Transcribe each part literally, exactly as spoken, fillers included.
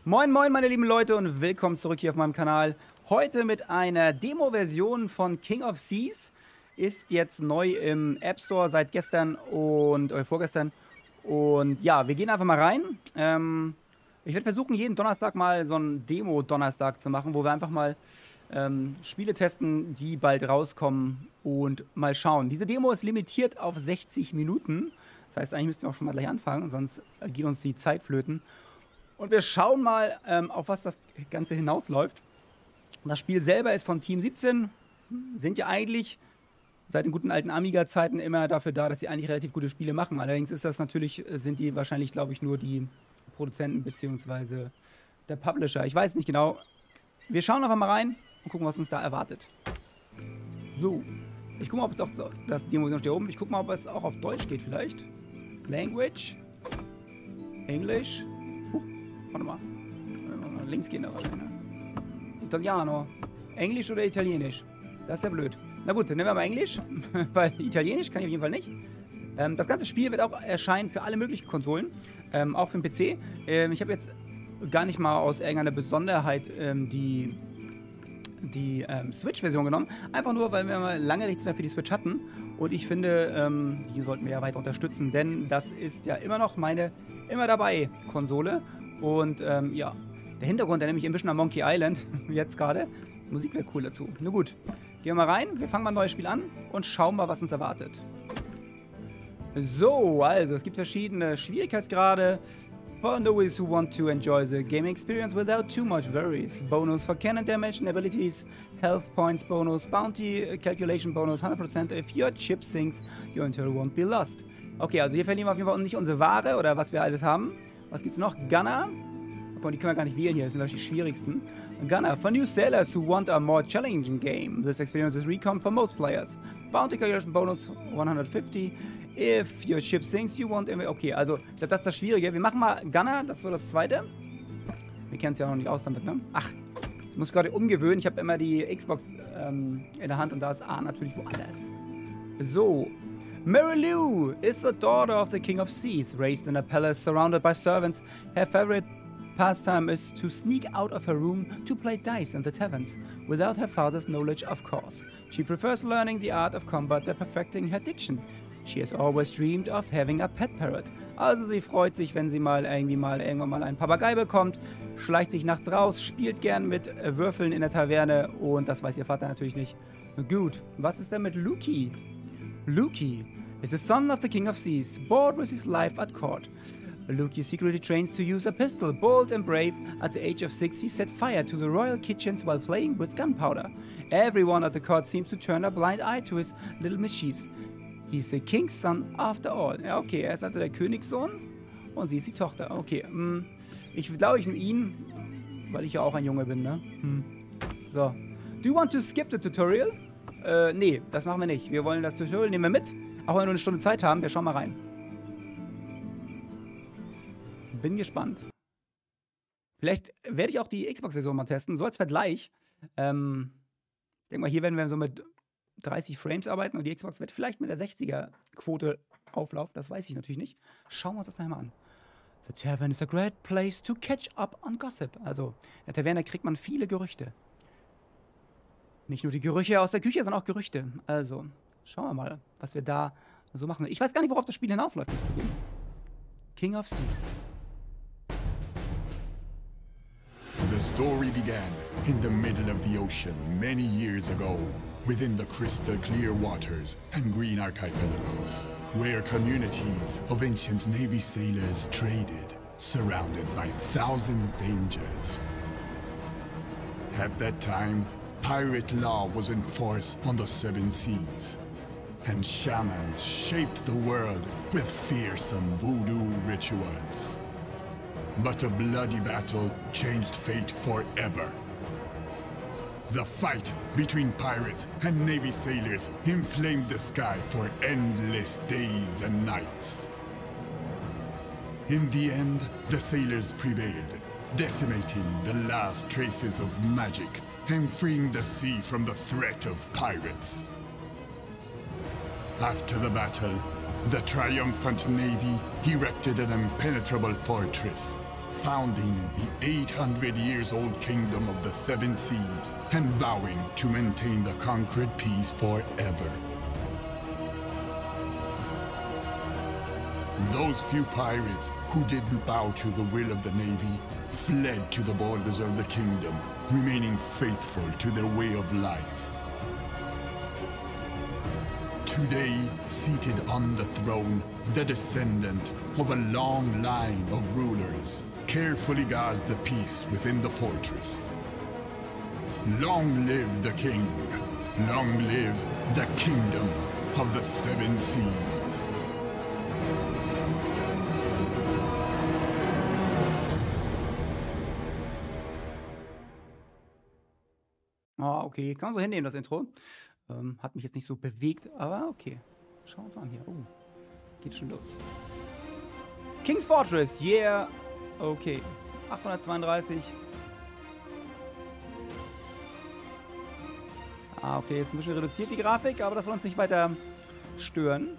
Moin moin meine lieben Leute und willkommen zurück hier auf meinem Kanal. Heute mit einer Demo-Version von King of Seas. Ist jetzt neu im App Store seit gestern und äh, vorgestern. Und ja, wir gehen einfach mal rein. Ähm, ich werde versuchen, jeden Donnerstag mal so einen Demo-Donnerstag zu machen, wo wir einfach mal ähm, Spiele testen, die bald rauskommen und mal schauen. Diese Demo ist limitiert auf sechzig Minuten. Das heißt, eigentlich müssten wir auch schon mal gleich anfangen, sonst geht uns die Zeit flöten. Und wir schauen mal, ähm, auf was das Ganze hinausläuft. Das Spiel selber ist von Team siebzehn. Sind ja eigentlich seit den guten alten Amiga-Zeiten immer dafür da, dass sie eigentlich relativ gute Spiele machen. Allerdings ist das natürlich, sind die wahrscheinlich, glaube ich, nur die Produzenten bzw. der Publisher. Ich weiß nicht genau. Wir schauen einfach mal rein und gucken, was uns da erwartet. So. Ich gucke mal, ob es auch, das Demo steht hier oben. Ich gucke mal, ob es auch auf Deutsch geht vielleicht. Language. Englisch. Huch, warte mal. Links gehen da wahrscheinlich. Ne? Italiano. Englisch oder Italienisch? Das ist ja blöd. Na gut, dann nehmen wir mal Englisch, weil Italienisch kann ich auf jeden Fall nicht. Ähm, das ganze Spiel wird auch erscheinen für alle möglichen Konsolen, ähm, auch für den P C. Ähm, ich habe jetzt gar nicht mal aus irgendeiner Besonderheit ähm, die, die ähm, Switch-Version genommen. Einfach nur, weil wir mal lange nichts mehr für die Switch hatten. Und ich finde, ähm, die sollten wir ja weiter unterstützen, denn das ist ja immer noch meine immer dabei Konsole. Und ähm, ja, der Hintergrund, der nämlich ein bisschen am Monkey Island, jetzt gerade. Musik wäre cool dazu. Nur gut, gehen wir mal rein, wir fangen mal ein neues Spiel an und schauen mal, was uns erwartet. So, also, es gibt verschiedene Schwierigkeitsgrade. For those who want to enjoy the gaming experience without too much worries. Bonus for cannon damage and abilities, health points bonus, bounty calculation bonus, hundred percent if your chip sinks, your inventory won't be lost. Okay, also hier verlieren wir auf jeden Fall nicht unsere Ware oder was wir alles haben. Was gibt's noch? Gunner. Oh, die können wir gar nicht wählen hier, das sind wahrscheinlich die schwierigsten. Gunner. For new sailors who want a more challenging game, this experience is recomp for most players. Bounty calculation bonus one hundred fifty. If your ship sinks, you won't... Okay, also, ich glaube, das ist das Schwierige. Wir machen mal Gunner, das ist so das Zweite. Wir kennen es ja noch nicht aus damit, ne? Ach, ich muss gerade umgewöhnen. Ich habe immer die Xbox ähm, in der Hand und da ist A natürlich woanders. So. Marilu is the daughter of the King of Seas, raised in a palace surrounded by servants. Her favorite pastime is to sneak out of her room to play dice in the taverns, without her father's knowledge, of course. She prefers learning the art of combat and perfecting her diction. She has always dreamed of having a pet parrot. Also sie freut sich, wenn sie mal irgendwie mal irgendwann mal einen Papagei bekommt, schleicht sich nachts raus, spielt gern mit äh, Würfeln in der Taverne und das weiß ihr Vater natürlich nicht. Gut, was ist denn mit Luki? Luki is the son of the King of Seas, bored with his life at court. Luki secretly trains to use a pistol. Bold and brave, at the age of six he set fire to the royal kitchens while playing with gunpowder. Everyone at the court seems to turn a blind eye to his little mischiefs. He's the king's son after all. Ja, okay, er ist also der Königssohn und sie ist die Tochter. Okay, mh, ich glaube, ich nehme ihn, weil ich ja auch ein Junge bin, ne? Hm. So. Do you want to skip the tutorial? Äh, nee, das machen wir nicht. Wir wollen das Tutorial, nehmen wir mit. Auch wenn wir nur eine Stunde Zeit haben, wir schauen mal rein. Bin gespannt. Vielleicht werde ich auch die Xbox-Version mal testen, so als Vergleich. Ähm, ich denke mal, hier werden wir so mit dreißig Frames arbeiten und die Xbox wird vielleicht mit der sechziger-Quote auflaufen. Das weiß ich natürlich nicht. Schauen wir uns das nachher mal an. The tavern is a great place to catch up on gossip. Also, in der Taverne kriegt man viele Gerüchte. Nicht nur die Gerüche aus der Küche, sondern auch Gerüchte. Also, schauen wir mal, was wir da so machen. Ich weiß gar nicht, worauf das Spiel hinausläuft. King of Seas. The story began in the middle of the ocean many years ago, within the crystal clear waters and green archipelagos, where communities of ancient Navy sailors traded, surrounded by thousands of dangers. At that time, pirate law was in force on the seven seas, and shamans shaped the world with fearsome voodoo rituals. But a bloody battle changed fate forever. The fight between pirates and Navy sailors inflamed the sky for endless days and nights. In the end, the sailors prevailed, decimating the last traces of magic and freeing the sea from the threat of pirates. After the battle, the triumphant navy erected an impenetrable fortress, founding the eight hundred years old kingdom of the Seven Seas and vowing to maintain the conquered peace forever. Those few pirates who didn't bow to the will of the Navy fled to the borders of the kingdom, remaining faithful to their way of life. Today, seated on the throne, the descendant of a long line of rulers carefully guards the peace within the fortress. Long live the king! Long live the kingdom of the Seven Seas! Ah, okay. Kann man so hinnehmen, das Intro. Ähm, hat mich jetzt nicht so bewegt, aber okay. Schauen wir uns mal an hier. Oh, geht schon los. King's Fortress, yeah. Okay. achthundertzweiunddreißig. Ah, okay. Ist ein bisschen reduziert, die Grafik, aber das soll uns nicht weiter stören.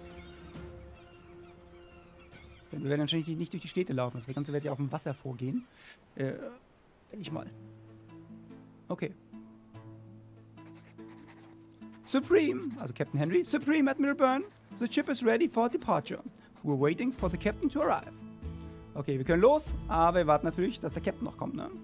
Denn wir werden wahrscheinlich nicht durch die Städte laufen. Das Ganze wird ja auf dem Wasser vorgehen. Äh, denke ich mal. Okay. Supreme, also Captain Henry. Supreme Admiral Byrne, the ship is ready for departure. We're waiting for the captain to arrive. Okay, wir können los, aber wir warten natürlich, dass der Captain noch kommt, ne?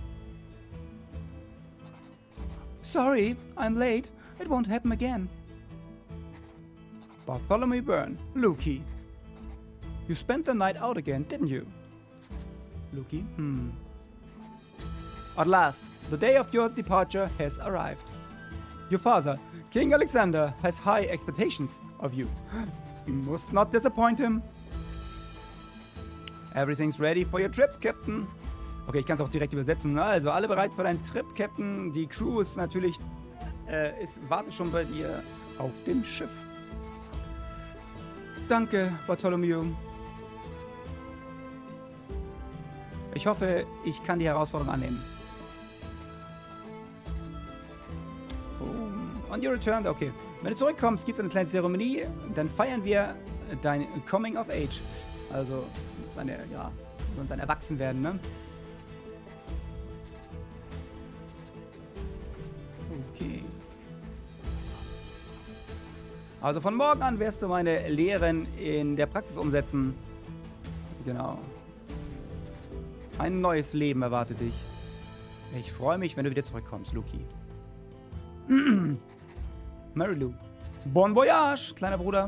Sorry, I'm late. It won't happen again. Bartholomew Byrne, Lukey. You spent the night out again, didn't you? Lukey, hmm. At last, the day of your departure has arrived. Your father, King Alexander, has high expectations of you. You must not disappoint him. Everything's ready for your trip, Captain. Okay, ich kann es auch direkt übersetzen. Also, alle bereit für deinen Trip, Captain. Die Crew ist natürlich, äh, ist, wartet schon bei dir auf dem Schiff. Danke, Bartholomew. Ich hoffe, ich kann die Herausforderung annehmen. On your return, okay. Wenn du zurückkommst, gibt es eine kleine Zeremonie, dann feiern wir dein Coming of Age. Also, seine, ja, sein Erwachsenwerden, ne? Okay. Also von morgen an wirst du meine Lehren in der Praxis umsetzen. Genau. Ein neues Leben erwartet dich. Ich freue mich, wenn du wieder zurückkommst, Lukey. Marilu. Bon voyage, kleiner Bruder.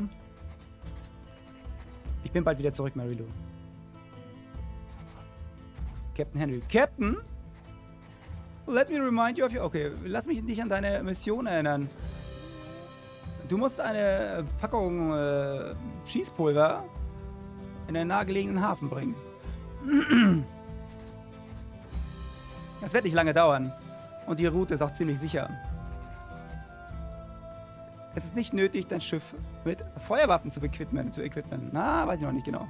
Ich bin bald wieder zurück, Marilu. Captain Henry. Captain? Let me remind you of your... Okay, lass mich nicht an deine Mission erinnern. Du musst eine Packung äh, Schießpulver in den nahegelegenen Hafen bringen. Das wird nicht lange dauern. Und die Route ist auch ziemlich sicher. Es ist nicht nötig, dein Schiff mit Feuerwaffen zu equipmen. Zu equipmen. Na, weiß ich noch nicht genau.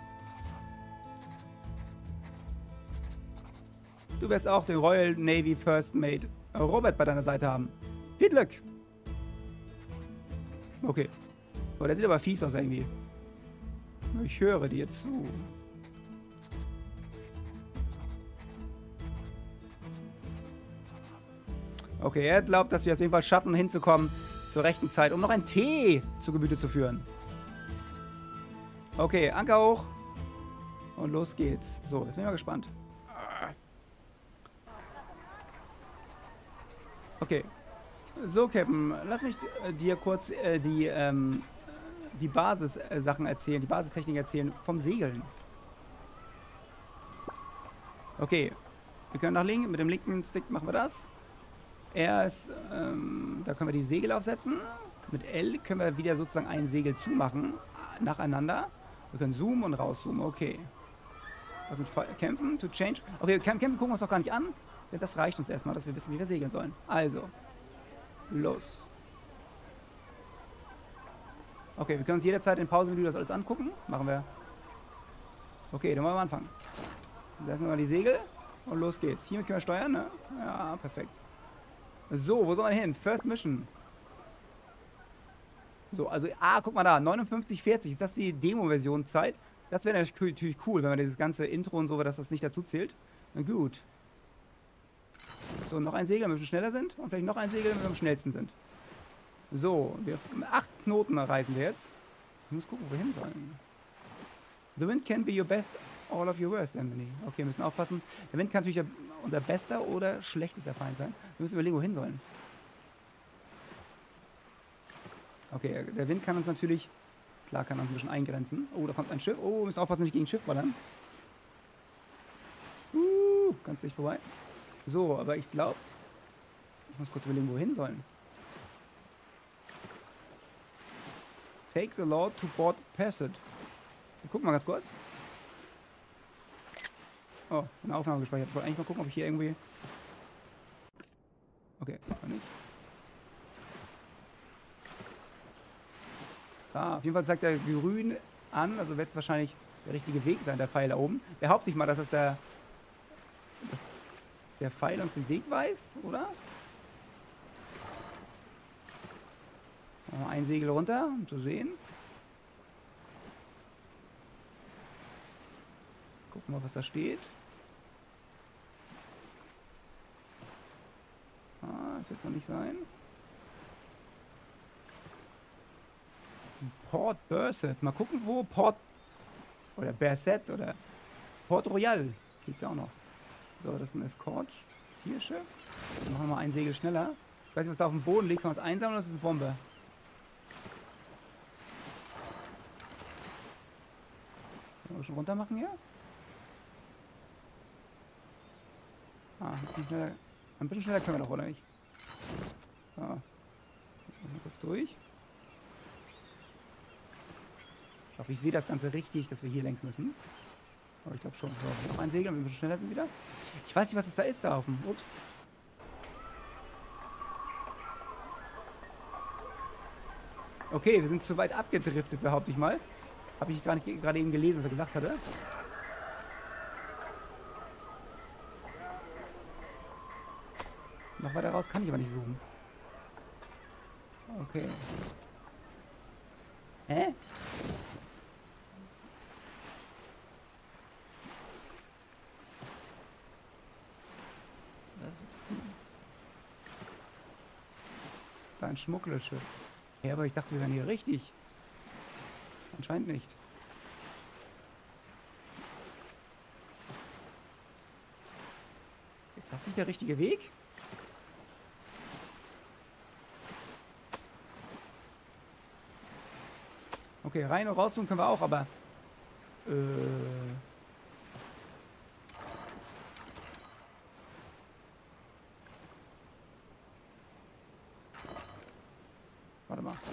Du wirst auch den Royal Navy First Mate Robert bei deiner Seite haben. Viel Glück! Okay. Oh, der sieht aber fies aus irgendwie. Ich höre dir zu. Okay, er glaubt, dass wir es auf jeden Fall schaffen, hinzukommen zur rechten Zeit, um noch ein Tee zu Gemüte zu führen. Okay, Anker hoch. Und los geht's. So, jetzt bin ich mal gespannt. Okay. So, Captain, lass mich äh, dir kurz äh, die, ähm, die Basis-Sachen erzählen, die Basistechnik erzählen vom Segeln. Okay. Wir können nach links, mit dem linken Stick machen wir das. Erst, ähm, da können wir die Segel aufsetzen. Mit L können wir wieder sozusagen ein Segel zumachen, nacheinander. Wir können zoomen und rauszoomen, okay. Was mit Feuer kämpfen, to change. Okay, kämpfen gucken wir uns doch gar nicht an, denn das reicht uns erstmal, dass wir wissen, wie wir segeln sollen. Also, los. Okay, wir können uns jederzeit in Pausenmenü das alles angucken. Machen wir. Okay, dann wollen wir anfangen. Lassen wir mal die Segel und los geht's. Hiermit können wir steuern, ne? Ja, perfekt. So, wo soll man hin? First Mission. So, also, ah, guck mal da, neunundfünfzig vierzig. Ist das die Demo-Version Zeit? Das wäre natürlich cool, wenn man dieses ganze Intro und so, dass das nicht dazu zählt. Na gut. So, noch ein Segel, damit wir schneller sind. Und vielleicht noch ein Segel, damit wir am schnellsten sind. So, wir, acht Knoten reisen wir jetzt. Ich muss gucken, wo wir hin sollen. The wind can be your best, all of your worst enemy. Okay, wir müssen aufpassen. Der Wind kann natürlich unser bester oder schlechtester Feind sein. Wir müssen überlegen, wohin sollen. Okay, der Wind kann uns natürlich, klar, kann uns ein bisschen eingrenzen. Oh, da kommt ein Schiff. Oh, wir müssen aufpassen, nicht gegen ein Schiff ballern. Uh, ganz dicht vorbei. So, aber ich glaube, ich muss kurz überlegen, wohin sollen. Take the Lord to board Passage. Wir gucken mal ganz kurz. Oh, eine Aufnahme gespeichert. Ich wollte eigentlich mal gucken, ob ich hier irgendwie... Okay, kann nicht. Ah, auf jeden Fall zeigt er grün an, also wird es wahrscheinlich der richtige Weg sein, der Pfeil da oben. Behaupte ich mal, dass es der, dass der Pfeil uns den Weg weist, oder? Machen wir ein Segel runter, um zu sehen. Gucken wir mal, was da steht. Ah, das wird es noch nicht sein. Port Berset. Mal gucken, wo Port... Oder Berset oder Port Royal. Geht's ja auch noch. So, das ist ein Escort-Tierschiff. Dann machen wir mal ein Segel schneller. Ich weiß nicht, was da auf dem Boden liegt. Kann man es einsammeln oder ist das eine Bombe? Können wir schon runter machen hier? Ah, ein bisschen schneller, ein bisschen schneller können wir noch, oder nicht? So. Mal kurz durch. Ich hoffe, ich sehe das Ganze richtig, dass wir hier längs müssen. Aber ich glaube schon. So, noch ein Segel, wenn wir ein bisschen schneller sind wieder. Ich weiß nicht, was es da ist da auf dem. Ups. Okay, wir sind zu weit abgedriftet, behaupte ich mal. Habe ich gar nicht gerade eben gelesen, was er gesagt hatte. Noch weiter raus kann ich aber nicht zoomen. Okay. Hä? Was ist denn? Da ein Schmugglerschiff. Ja, aber ich dachte, wir wären hier richtig. Anscheinend nicht. Ist das nicht der richtige Weg? Okay, rein und raus tun können wir auch, aber... Äh... Warte mal.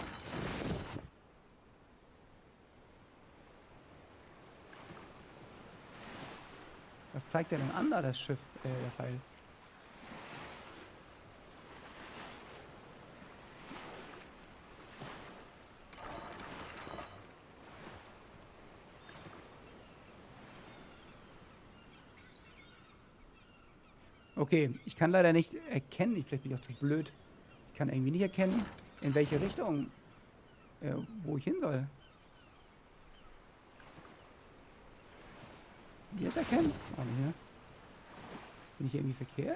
Was zeigt der denn an da, das Schiff, äh, der Pfeil? Okay, ich kann leider nicht erkennen, ich, vielleicht bin ich auch zu blöd. Ich kann irgendwie nicht erkennen, in welche Richtung, äh, wo ich hin soll. Hier ist erkennen? Ah, hier. Bin ich hier irgendwie verkehrt?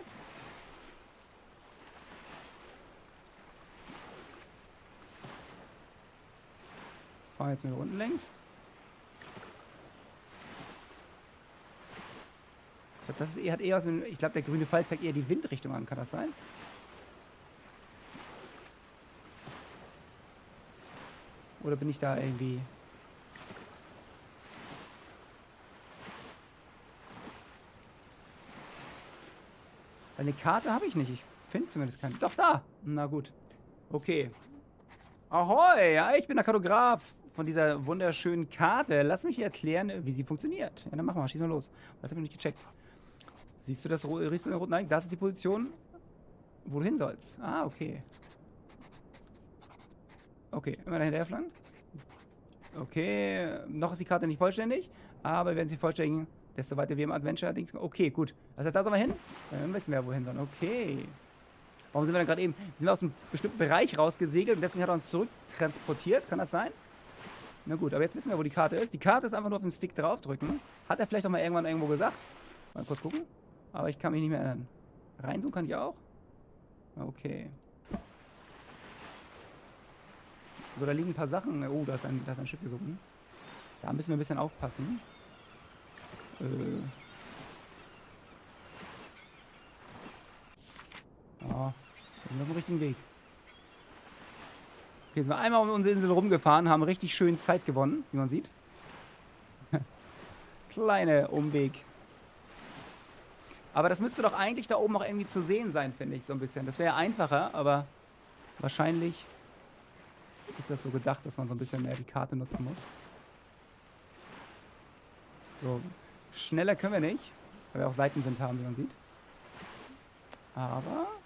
Fahren jetzt mal unten längs. Ich glaube, das ist eher, hat eher aus dem, ich glaube, der grüne Pfeil zeigt eher die Windrichtung an. Kann das sein? Oder bin ich da irgendwie... Eine Karte habe ich nicht. Ich finde zumindest keine. Doch, da. Na gut. Okay. Ahoi, ja, ich bin der Kartograf von dieser wunderschönen Karte. Lass mich erklären, wie sie funktioniert. Ja, dann machen wir. Schieß mal los. Das habe ich nicht gecheckt. Siehst du das? Riechst du den roten? Nein, das ist die Position, wo du hin sollst. Ah, okay. Okay, immer dahinter flanken. Okay, noch ist die Karte nicht vollständig, aber wenn sie vollständig, desto weiter wir im Adventure-Dings. Okay, gut. Das heißt, da sollen wir hin? Dann wissen wir, wohin sollen. Okay. Warum sind wir denn gerade eben? Sind wir aus einem bestimmten Bereich rausgesegelt und deswegen hat er uns zurücktransportiert? Kann das sein? Na gut, aber jetzt wissen wir, wo die Karte ist. Die Karte ist einfach nur auf den Stick draufdrücken. Hat er vielleicht auch mal irgendwann irgendwo gesagt. Mal kurz gucken. Aber ich kann mich nicht mehr erinnern. Reinzoomen kann ich auch? Okay. So, da liegen ein paar Sachen. Oh, da ist ein, da ist ein Schiff gesunken. Da müssen wir ein bisschen aufpassen. Äh. Ja, wir sind auf dem richtigen Weg. Okay, sind wir einmal um unsere Insel rumgefahren, haben richtig schön Zeit gewonnen, wie man sieht. Kleiner Umweg. Aber das müsste doch eigentlich da oben noch irgendwie zu sehen sein, finde ich, so ein bisschen. Das wäre einfacher, aber wahrscheinlich ist das so gedacht, dass man so ein bisschen mehr die Karte nutzen muss. So, schneller können wir nicht, weil wir auch Seitenwind haben, wie man sieht. Aber...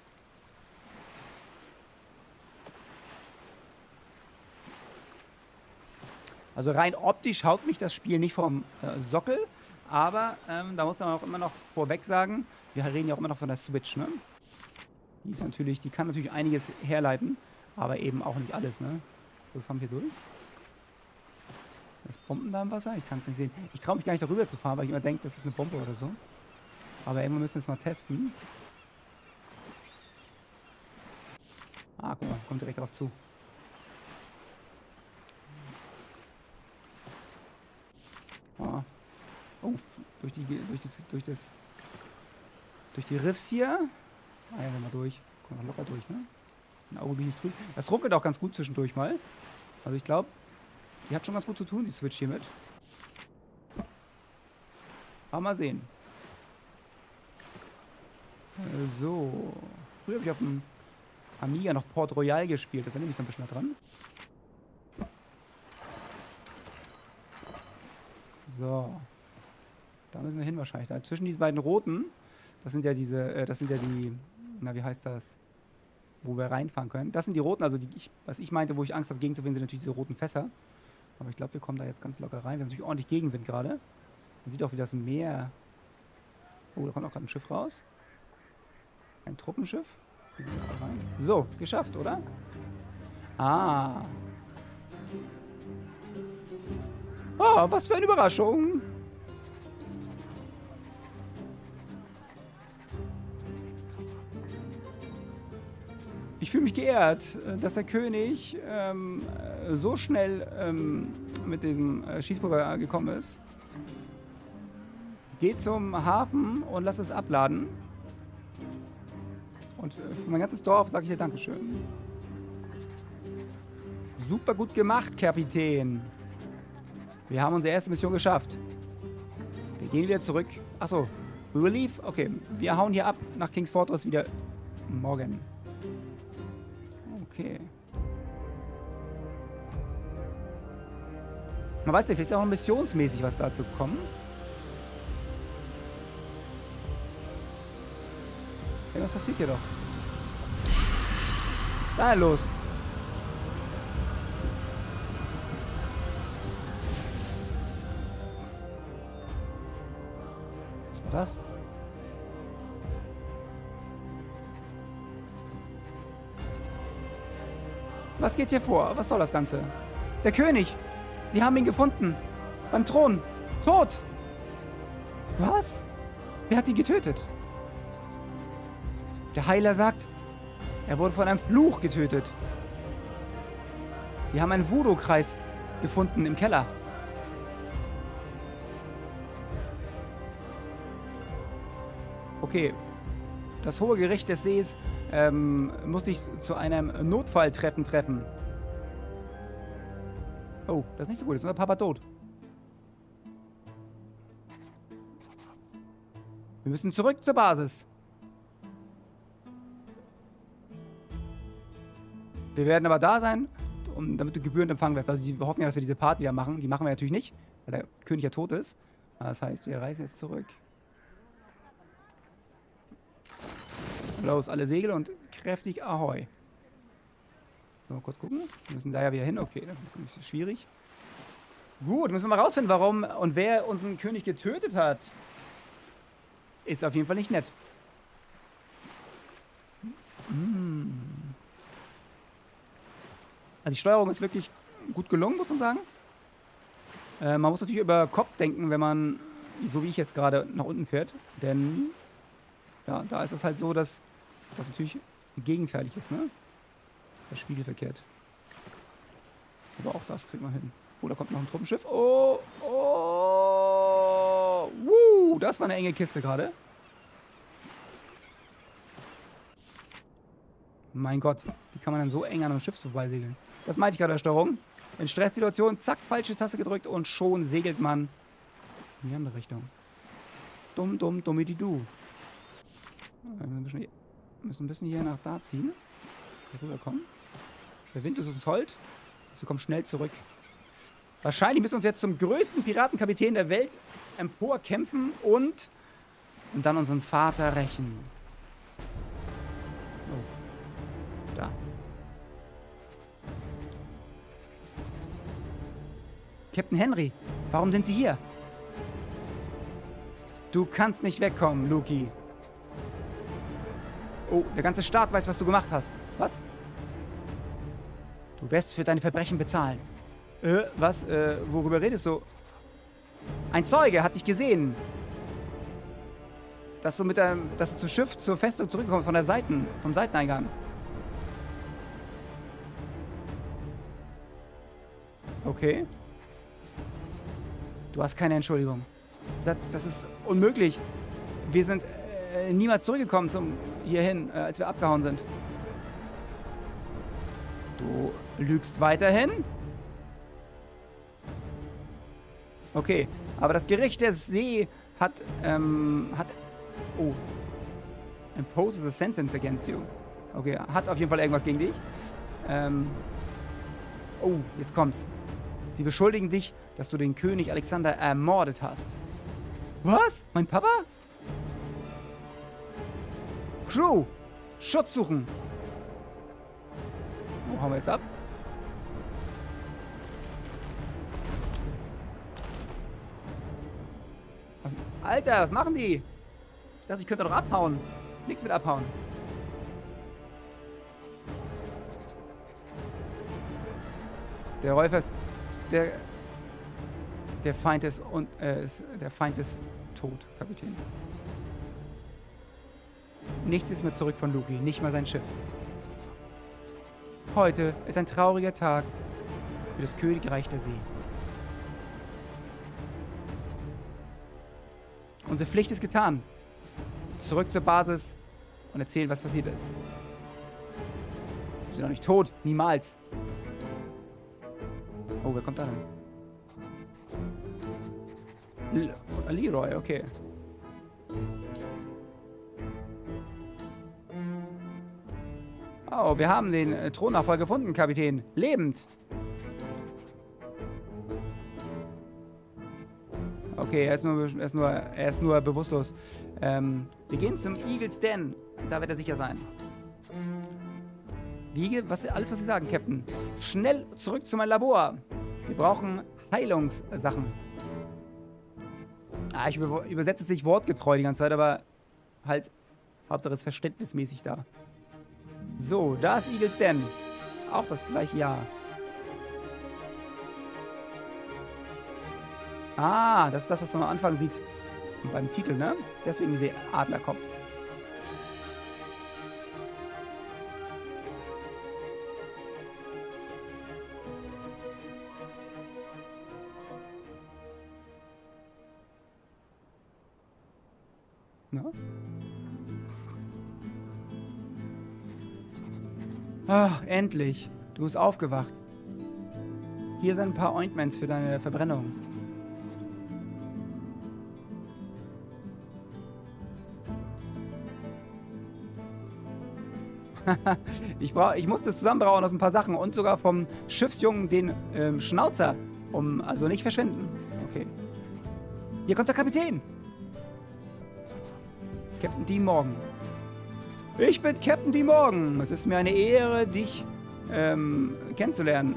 Also rein optisch haut mich das Spiel nicht vom äh, Sockel, aber ähm, da muss man auch immer noch vorweg sagen, wir reden ja auch immer noch von der Switch, ne? Die ist natürlich, die kann natürlich einiges herleiten, aber eben auch nicht alles, ne? So, fahren wir durch. Das Bomben da im Wasser? Ich kann es nicht sehen. Ich traue mich gar nicht darüber zu fahren, weil ich immer denke, das ist eine Bombe oder so. Aber irgendwann müssen wir es mal testen. Ah, guck mal, kommt direkt darauf zu. Ah. Oh, durch die, durch das, durch das, durch die Riffs hier. Ah ja, wir mal durch. Kommen wir locker durch, ne? Ein Auge bin ich nicht drüben. Das ruckelt auch ganz gut zwischendurch mal. Also ich glaube, die hat schon ganz gut zu tun, die Switch hier mit. Aber mal sehen. Äh, so. Früher habe ich auf dem Amiga noch Port Royal gespielt. Das erinnert mich so ein bisschen dran. So. Da müssen wir hin wahrscheinlich. Da zwischen diesen beiden roten, das sind ja diese, äh, das sind ja die, na wie heißt das, wo wir reinfahren können. Das sind die roten, also die, ich, was ich meinte, wo ich Angst habe, gegenzuwinden, sind natürlich diese roten Fässer. Aber ich glaube, wir kommen da jetzt ganz locker rein. Wir haben natürlich ordentlich Gegenwind gerade. Man sieht auch, wie das Meer... Oh, da kommt auch gerade ein Schiff raus. Ein Truppenschiff. So, geschafft, oder? Ah. Oh, was für eine Überraschung. Ich fühle mich geehrt, dass der König ähm, so schnell ähm, mit dem äh, Schießpulver gekommen ist. Geht zum Hafen und lasst es abladen. Und für mein ganzes Dorf sage ich dir Dankeschön. Super gut gemacht, Kapitän. Wir haben unsere erste Mission geschafft. Wir gehen wieder zurück. Achso, we will leave? Okay, wir hauen hier ab nach King's Fortress wieder morgen. Okay. Man weiß ja, vielleicht ist auch noch missionsmäßig was dazu kommen. Ja, was passiert hier doch? Was ist da denn los? Was war das? Was geht hier vor? Was soll das Ganze? Der König! Sie haben ihn gefunden! Beim Thron! Tot! Was? Wer hat ihn getötet? Der Heiler sagt, er wurde von einem Fluch getötet. Sie haben einen Voodoo-Kreis gefunden im Keller. Okay. Das hohe Gericht des Sees ähm, muss sich zu einem Notfalltreffen treffen. Oh, das ist nicht so gut. Jetzt ist unser Papa tot. Wir müssen zurück zur Basis. Wir werden aber da sein, um, damit du gebührend empfangen wirst. Also die, wir hoffen ja, dass wir diese Party da machen. Die machen wir natürlich nicht, weil der König ja tot ist. Das heißt, wir reisen jetzt zurück. Los, alle Segel und kräftig Ahoi. So, mal kurz gucken. Wir müssen da ja wieder hin. Okay, das ist ein bisschen schwierig. Gut, müssen wir mal rausfinden, warum und wer unseren König getötet hat. Ist auf jeden Fall nicht nett. Mmh. Also die Steuerung ist wirklich gut gelungen, muss man sagen. Äh, man muss natürlich über Kopf denken, wenn man, so wie ich jetzt gerade, nach unten fährt. Denn, ja, da ist es halt so, dass das natürlich gegenteilig ist, ne? Das spiegelverkehrt. Aber auch das kriegt man hin. Oh, da kommt noch ein Truppenschiff. Oh, oh, wuh, das war eine enge Kiste gerade. Mein Gott, wie kann man denn so eng an einem Schiff vorbeisegeln? Das meinte ich gerade, der Steuerung. In Stresssituationen, zack, falsche Taste gedrückt und schon segelt man in die andere Richtung. Dumm, dumm, dummidi-du. Wir müssen, müssen ein bisschen hier nach da ziehen. Hier rüberkommen. Der Wind ist uns hold. Wir kommen schnell zurück. Wahrscheinlich müssen wir uns jetzt zum größten Piratenkapitän der Welt emporkämpfen und, und dann unseren Vater rächen. Oh. Da. Captain Henry, warum sind Sie hier? Du kannst nicht wegkommen, Luki. Oh, der ganze Staat weiß, was du gemacht hast. Was? Du wirst für deine Verbrechen bezahlen. Äh, was? Äh, worüber redest du? Ein Zeuge hat dich gesehen. Dass du mit deinem, dass du zum Schiff, zur Festung zurückkommst von der Seiten, vom Seiteneingang. Okay. Du hast keine Entschuldigung. Das, das ist unmöglich. Wir sind äh, niemals zurückgekommen zum hierhin, äh, als wir abgehauen sind. Du lügst weiterhin? Okay, aber das Gericht der See hat, ähm, hat, oh, imposes a sentence against you. Okay, hat auf jeden Fall irgendwas gegen dich. Ähm, oh, jetzt kommt's. Sie beschuldigen dich, dass du den König Alexander ermordet hast. Was? Mein Papa? Crew, Schutz suchen. Wo hauen wir jetzt ab? Was, Alter, was machen die? Ich dachte, ich könnte doch abhauen. Nichts mit abhauen. Der Räufer ist... Der... Der Feind ist... Und, äh, ist, der Feind ist tot, Kapitän. Nichts ist mehr zurück von Luki. Nicht mal sein Schiff. Heute ist ein trauriger Tag für das Königreich der See. Unsere Pflicht ist getan. Zurück zur Basis und erzählen, was passiert ist. Wir sind noch nicht tot. Niemals. Oh, wer kommt da denn? L Leroy, okay. Oh, wir haben den äh, Thronnachfolger gefunden, Kapitän. Lebend. Okay, er ist nur, er ist nur, er ist nur bewusstlos. Ähm, wir gehen zum Eagle's Den. Da wird er sicher sein. Wie, was, alles, was Sie sagen, Captain. Schnell zurück zu meinem Labor. Wir brauchen Heilungssachen. Ah, ich über, übersetze es nicht wortgetreu die ganze Zeit, aber halt, Hauptsache ist verständnismäßig da. So, da ist Eagle's Den. Auch das gleiche Jahr. Ah, das ist das, was man am Anfang sieht. Beim Titel, ne? Deswegen dieser Adlerkopf. Na? Ach, endlich. Du bist aufgewacht. Hier sind ein paar Ointments für deine Verbrennung. ich, brauch, ich musste es zusammenbrauen aus ein paar Sachen und sogar vom Schiffsjungen den ähm, Schnauzer, um also nicht verschwinden. Okay. Hier kommt der Kapitän. Captain Dean Morgan. Ich bin Captain Dean Morgan. Es ist mir eine Ehre, dich ähm, kennenzulernen.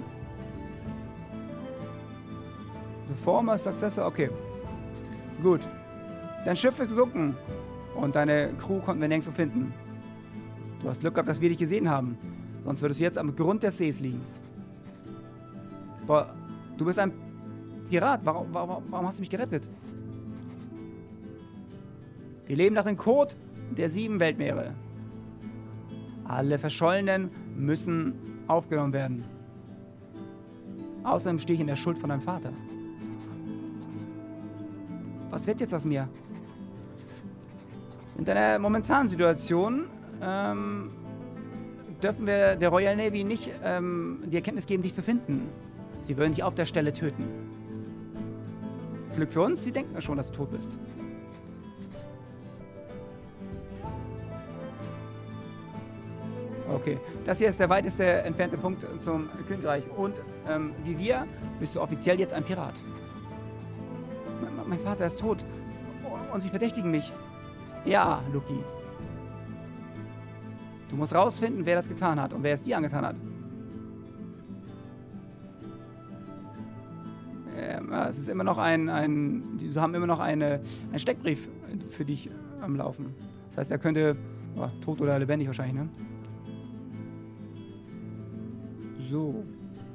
The former successor, okay. Gut. Dein Schiff ist gesunken und deine Crew konnten wir nirgendwo finden. Du hast Glück gehabt, dass wir dich gesehen haben. Sonst würdest du jetzt am Grund des Sees liegen. Boah, du bist ein Pirat, warum, warum, warum hast du mich gerettet? Wir leben nach dem Code der sieben Weltmeere. Alle Verschollenen müssen aufgenommen werden. Außerdem stehe ich in der Schuld von deinem Vater. Was wird jetzt aus mir? In deiner momentanen Situation ähm, dürfen wir der Royal Navy nicht ähm, die Erkenntnis geben, dich zu finden. Sie würden dich auf der Stelle töten. Glück für uns, sie denken schon, dass du tot bist. Okay, das hier ist der weiteste entfernte Punkt zum Königreich. Und ähm, wie wir, bist du offiziell jetzt ein Pirat. Me- mein Vater ist tot. Und sie verdächtigen mich. Ja, Luki. Du musst rausfinden, wer das getan hat und wer es dir angetan hat. Ähm, es ist immer noch ein, ein die haben immer noch eine, einen Steckbrief für dich am Laufen. Das heißt, er könnte, oh, tot oder lebendig wahrscheinlich, ne? So.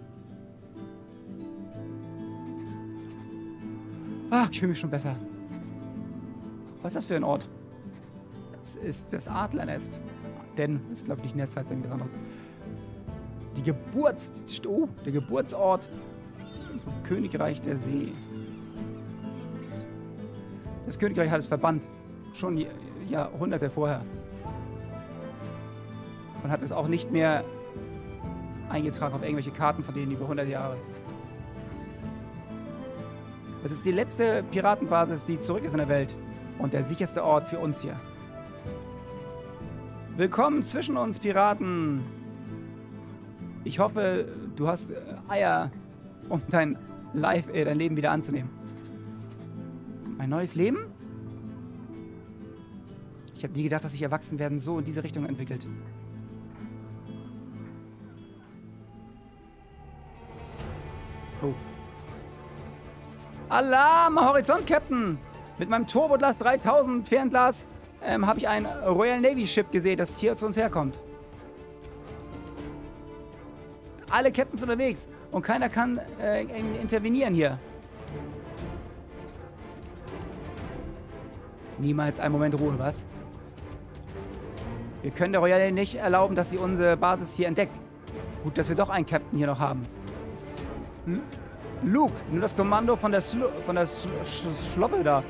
Ach, ich fühle mich schon besser. Was ist das für ein Ort? Das ist das Adlernest. Denn, ist glaube ich nicht Nest, heißt irgendwas anderes. Die Geburts... Oh, der Geburtsort vom Königreich der See. Das Königreich hat es verbannt. Schon Jahrhunderte vorher. Und hat es auch nicht mehr eingetragen auf irgendwelche Karten von denen über hundert Jahre. Es ist die letzte Piratenbasis, die zurück ist in der Welt. Und der sicherste Ort für uns hier. Willkommen zwischen uns, Piraten. Ich hoffe, du hast Eier, um dein, Life, äh, dein Leben wieder anzunehmen. Mein neues Leben? Ich habe nie gedacht, dass sich Erwachsenwerden so in diese Richtung entwickelt. Oh. Alarm, Horizont, Captain! Mit meinem Turboglas dreitausend Fernglas ähm, habe ich ein Royal Navy Ship gesehen, das hier zu uns herkommt. Alle Captains unterwegs und keiner kann äh, intervenieren hier. Niemals einen Moment Ruhe, was? Wir können der Royal Navy nicht erlauben, dass sie unsere Basis hier entdeckt. Gut, dass wir doch einen Captain hier noch haben. Hm? Luke, nur das Kommando von der, Slu von der Sl Sch Schloppe da.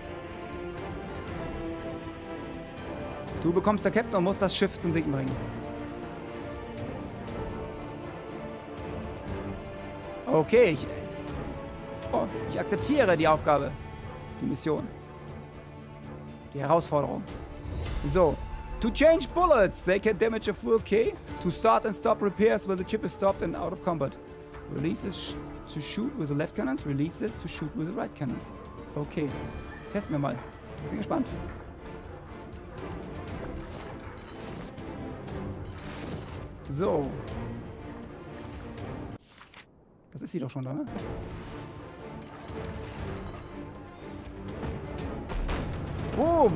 Du bekommst der Captain und musst das Schiff zum Sinken bringen. Okay, ich, oh, ich akzeptiere die Aufgabe. Die Mission. Die Herausforderung. So. To change bullets, they can damage a full K. To start and stop repairs when the chip is stopped and out of combat. Release this to shoot with the left cannons. Release this to shoot with the right cannons. Okay. Testen wir mal. Bin gespannt. So. Das ist sie doch schon da, ne? Boom!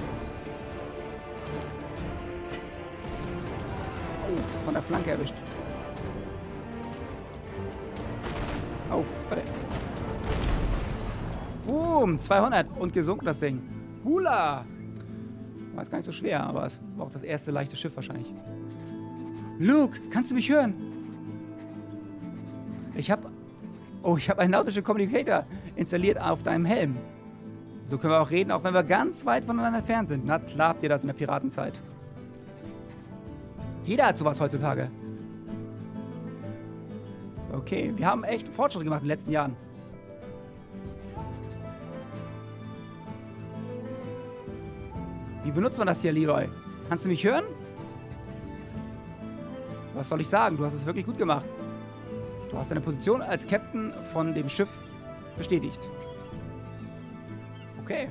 Oh, von der Flanke erwischt. Oh, verdammt. Boom, zweihundert und gesunken das Ding. Hula! War jetzt gar nicht so schwer, aber es war auch das erste leichte Schiff wahrscheinlich. Luke, kannst du mich hören? Ich habe... Oh, ich habe einen nautischen Communicator installiert auf deinem Helm. So können wir auch reden, auch wenn wir ganz weit voneinander entfernt sind. Na klar habt ihr das in der Piratenzeit. Jeder hat sowas heutzutage. Okay, wir haben echt Fortschritte gemacht in den letzten Jahren. Wie benutzt man das hier, Leroy? Kannst du mich hören? Was soll ich sagen? Du hast es wirklich gut gemacht. Du hast deine Position als Captain von dem Schiff bestätigt. Okay.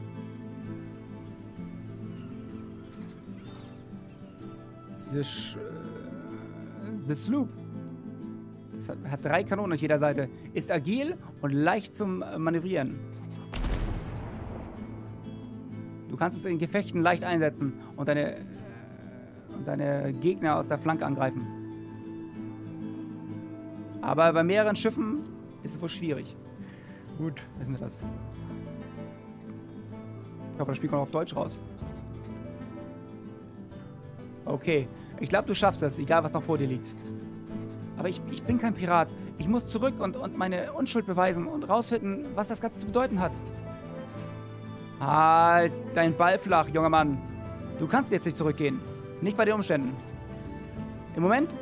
Diese Sch äh, The Sloop. Das hat, hat drei Kanonen auf jeder Seite. Ist agil und leicht zum Manövrieren. Du kannst es in Gefechten leicht einsetzen und deine, äh, und deine Gegner aus der Flanke angreifen. Aber bei mehreren Schiffen ist es wohl schwierig. Gut, wissen wir das. Ich hoffe, das Spiel kommt auf Deutsch raus. Okay, ich glaube, du schaffst das, egal was noch vor dir liegt. Aber ich, ich bin kein Pirat. Ich muss zurück und, und meine Unschuld beweisen und rausfinden, was das Ganze zu bedeuten hat. Halt dein Ball flach, junger Mann. Du kannst jetzt nicht zurückgehen. Nicht bei den Umständen. Im Moment...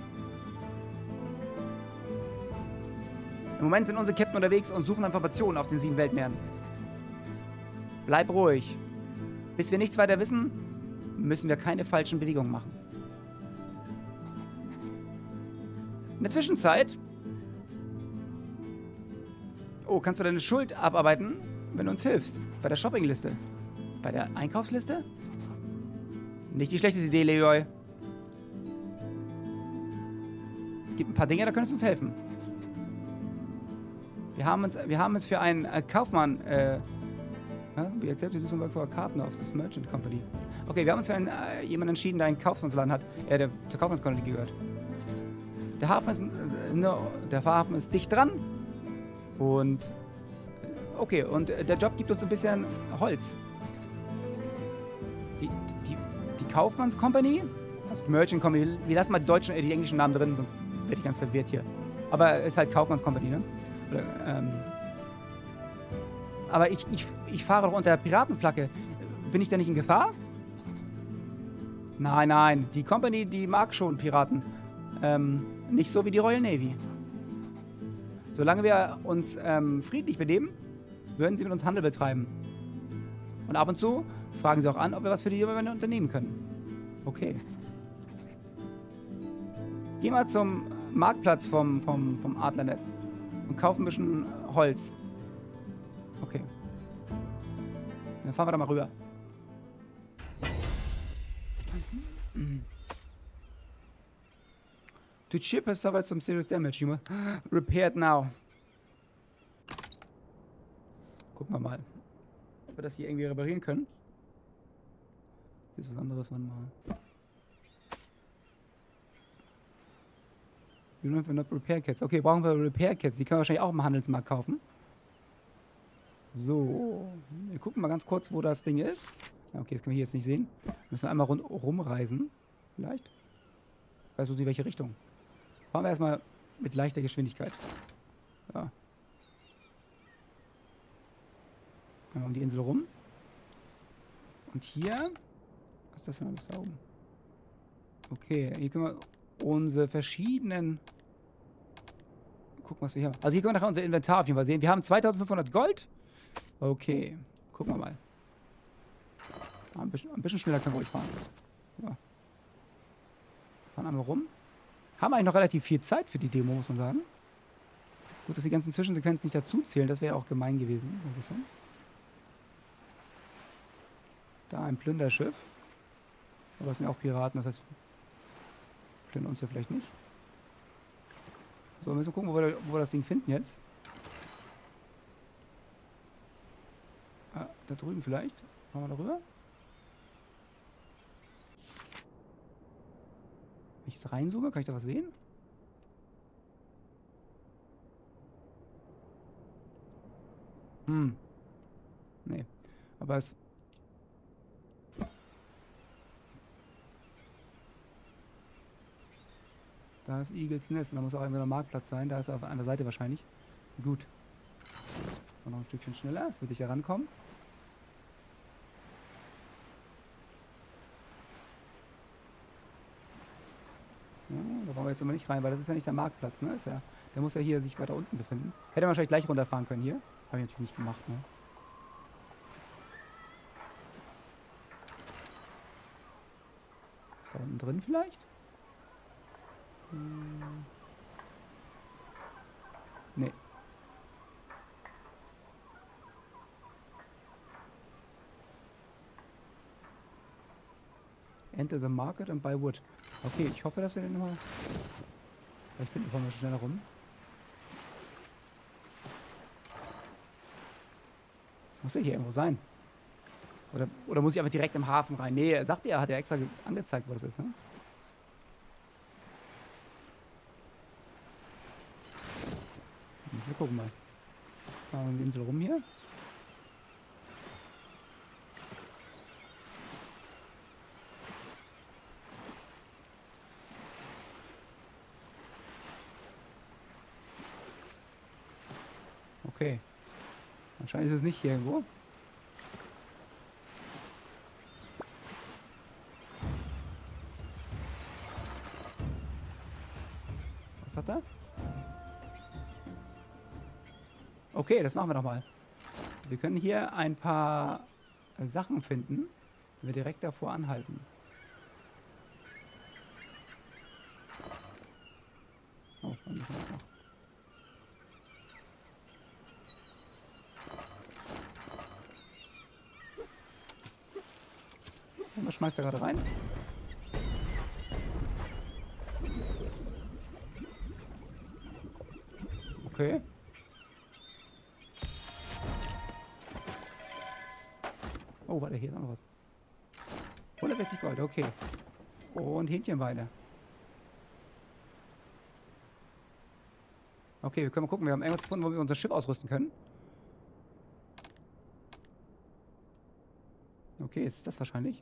Im Moment sind unsere Captain unterwegs und suchen Informationen auf den sieben Weltmeeren. Bleib ruhig. Bis wir nichts weiter wissen, müssen wir keine falschen Bewegungen machen. In der Zwischenzeit... Oh, kannst du deine Schuld abarbeiten, wenn du uns hilfst? Bei der Shoppingliste. Bei der Einkaufsliste? Nicht die schlechteste Idee, Leroy. Es gibt ein paar Dinge, da könntest du uns helfen. Wir haben uns, wir haben uns für einen äh, Kaufmann, äh, we accepted to work for a partner of this merchant company. Okay, wir haben uns für einen, äh, jemanden entschieden, der einen Kaufmannsladen hat, äh, der zur Kaufmannskolony gehört. Der Hafen ist, äh, no, der Hafen ist dicht dran. Und, äh, okay, und äh, der Job gibt uns ein bisschen Holz. Die, die, die Kaufmanns-Company, also die Merchant Company, wir lassen mal die deutschen, äh, die englischen Namen drin, sonst werde ich ganz verwirrt hier. Aber es ist halt Kaufmanns-Company, ne? Oder, ähm, aber ich, ich, ich fahre doch unter Piratenflagge. Bin ich da nicht in Gefahr? Nein, nein. Die Company, die mag schon Piraten. Ähm, nicht so wie die Royal Navy. Solange wir uns ähm, friedlich benehmen, würden sie mit uns Handel betreiben. Und ab und zu fragen sie auch an, ob wir was für die Jungen unternehmen können. Okay. Geh mal zum Marktplatz vom, vom, vom Adlernest und kauf ein bisschen Holz. Okay. Dann fahren wir da mal rüber. The ship has suffered some serious damage. You must repair it now. Gucken wir mal, ob wir das hier irgendwie reparieren können. Das ist was anderes, wann mal. You don't have enough Repair Kits. Okay, brauchen wir Repair Kits. Die können wir wahrscheinlich auch im Handelsmarkt kaufen. So. Wir gucken mal ganz kurz, wo das Ding ist. Okay, das können wir hier jetzt nicht sehen. Müssen wir einmal rund rumreisen. Vielleicht. Ich weiß nicht, in welche Richtung. Fahren wir erstmal mit leichter Geschwindigkeit. Ja. Einmal um die Insel rum. Und hier. Was ist das denn alles da oben? Okay, hier können wir unsere verschiedenen... Gucken, was wir hier haben. Also hier können wir nachher unser Inventar auf jeden Fall sehen. Wir haben zweitausendfünfhundert Gold. Okay, gucken wir mal. Ein bisschen, ein bisschen schneller können wir ruhig fahren. Ja. Fahren einmal rum. Haben eigentlich noch relativ viel Zeit für die Demo, muss man sagen. Gut, dass die ganzen Zwischensequenzen nicht dazu zählen. Das wäre auch gemein gewesen. Da ein Plünderschiff. Aber das sind ja auch Piraten, das heißt... Plündern uns ja vielleicht nicht. So, wir müssen gucken, wo wir, wo wir das Ding finden jetzt. Ah, da drüben vielleicht. Fahren wir da rüber? Wenn ich jetzt reinzoome, kann ich da was sehen? Hm. Nee. Aber es... Da ist Eagles Nest. Da muss auch irgendwo ein Marktplatz sein. Da ist er auf einer Seite wahrscheinlich. Gut. Noch ein Stückchen schneller. Es wird nicht herankommen. Ja, da wollen wir jetzt aber nicht rein, weil das ist ja nicht der Marktplatz, ne? Ist ja, der muss ja hier sich weiter unten befinden. Hätte man wahrscheinlich gleich runterfahren können hier. Habe ich natürlich nicht gemacht, ne? Ist da unten drin vielleicht? Hm. Nee. Enter the market and buy wood. Okay, ich hoffe, dass wir den nochmal... Vielleicht finden wir schon schneller rum. Muss er hier irgendwo sein? Oder, oder muss ich einfach direkt im Hafen rein? Nee, er sagte, er hat ja extra angezeigt, wo das ist, ne? Wir gucken mal. Machen wir die Insel rum hier. Okay. Anscheinend ist es nicht hier irgendwo. Was hat er? Okay, das machen wir doch mal. Wir können hier ein paar Sachen finden, die wir direkt davor anhalten. Oh, dann müssen wir das noch. Und was schmeißt er gerade rein? Okay. Oh, warte, hier ist noch was. hundertsechzig Gold, okay. Und Hähnchenbeine. Okay, wir können mal gucken. Wir haben irgendwas gefunden, wo wir unser Schiff ausrüsten können. Okay, ist das wahrscheinlich?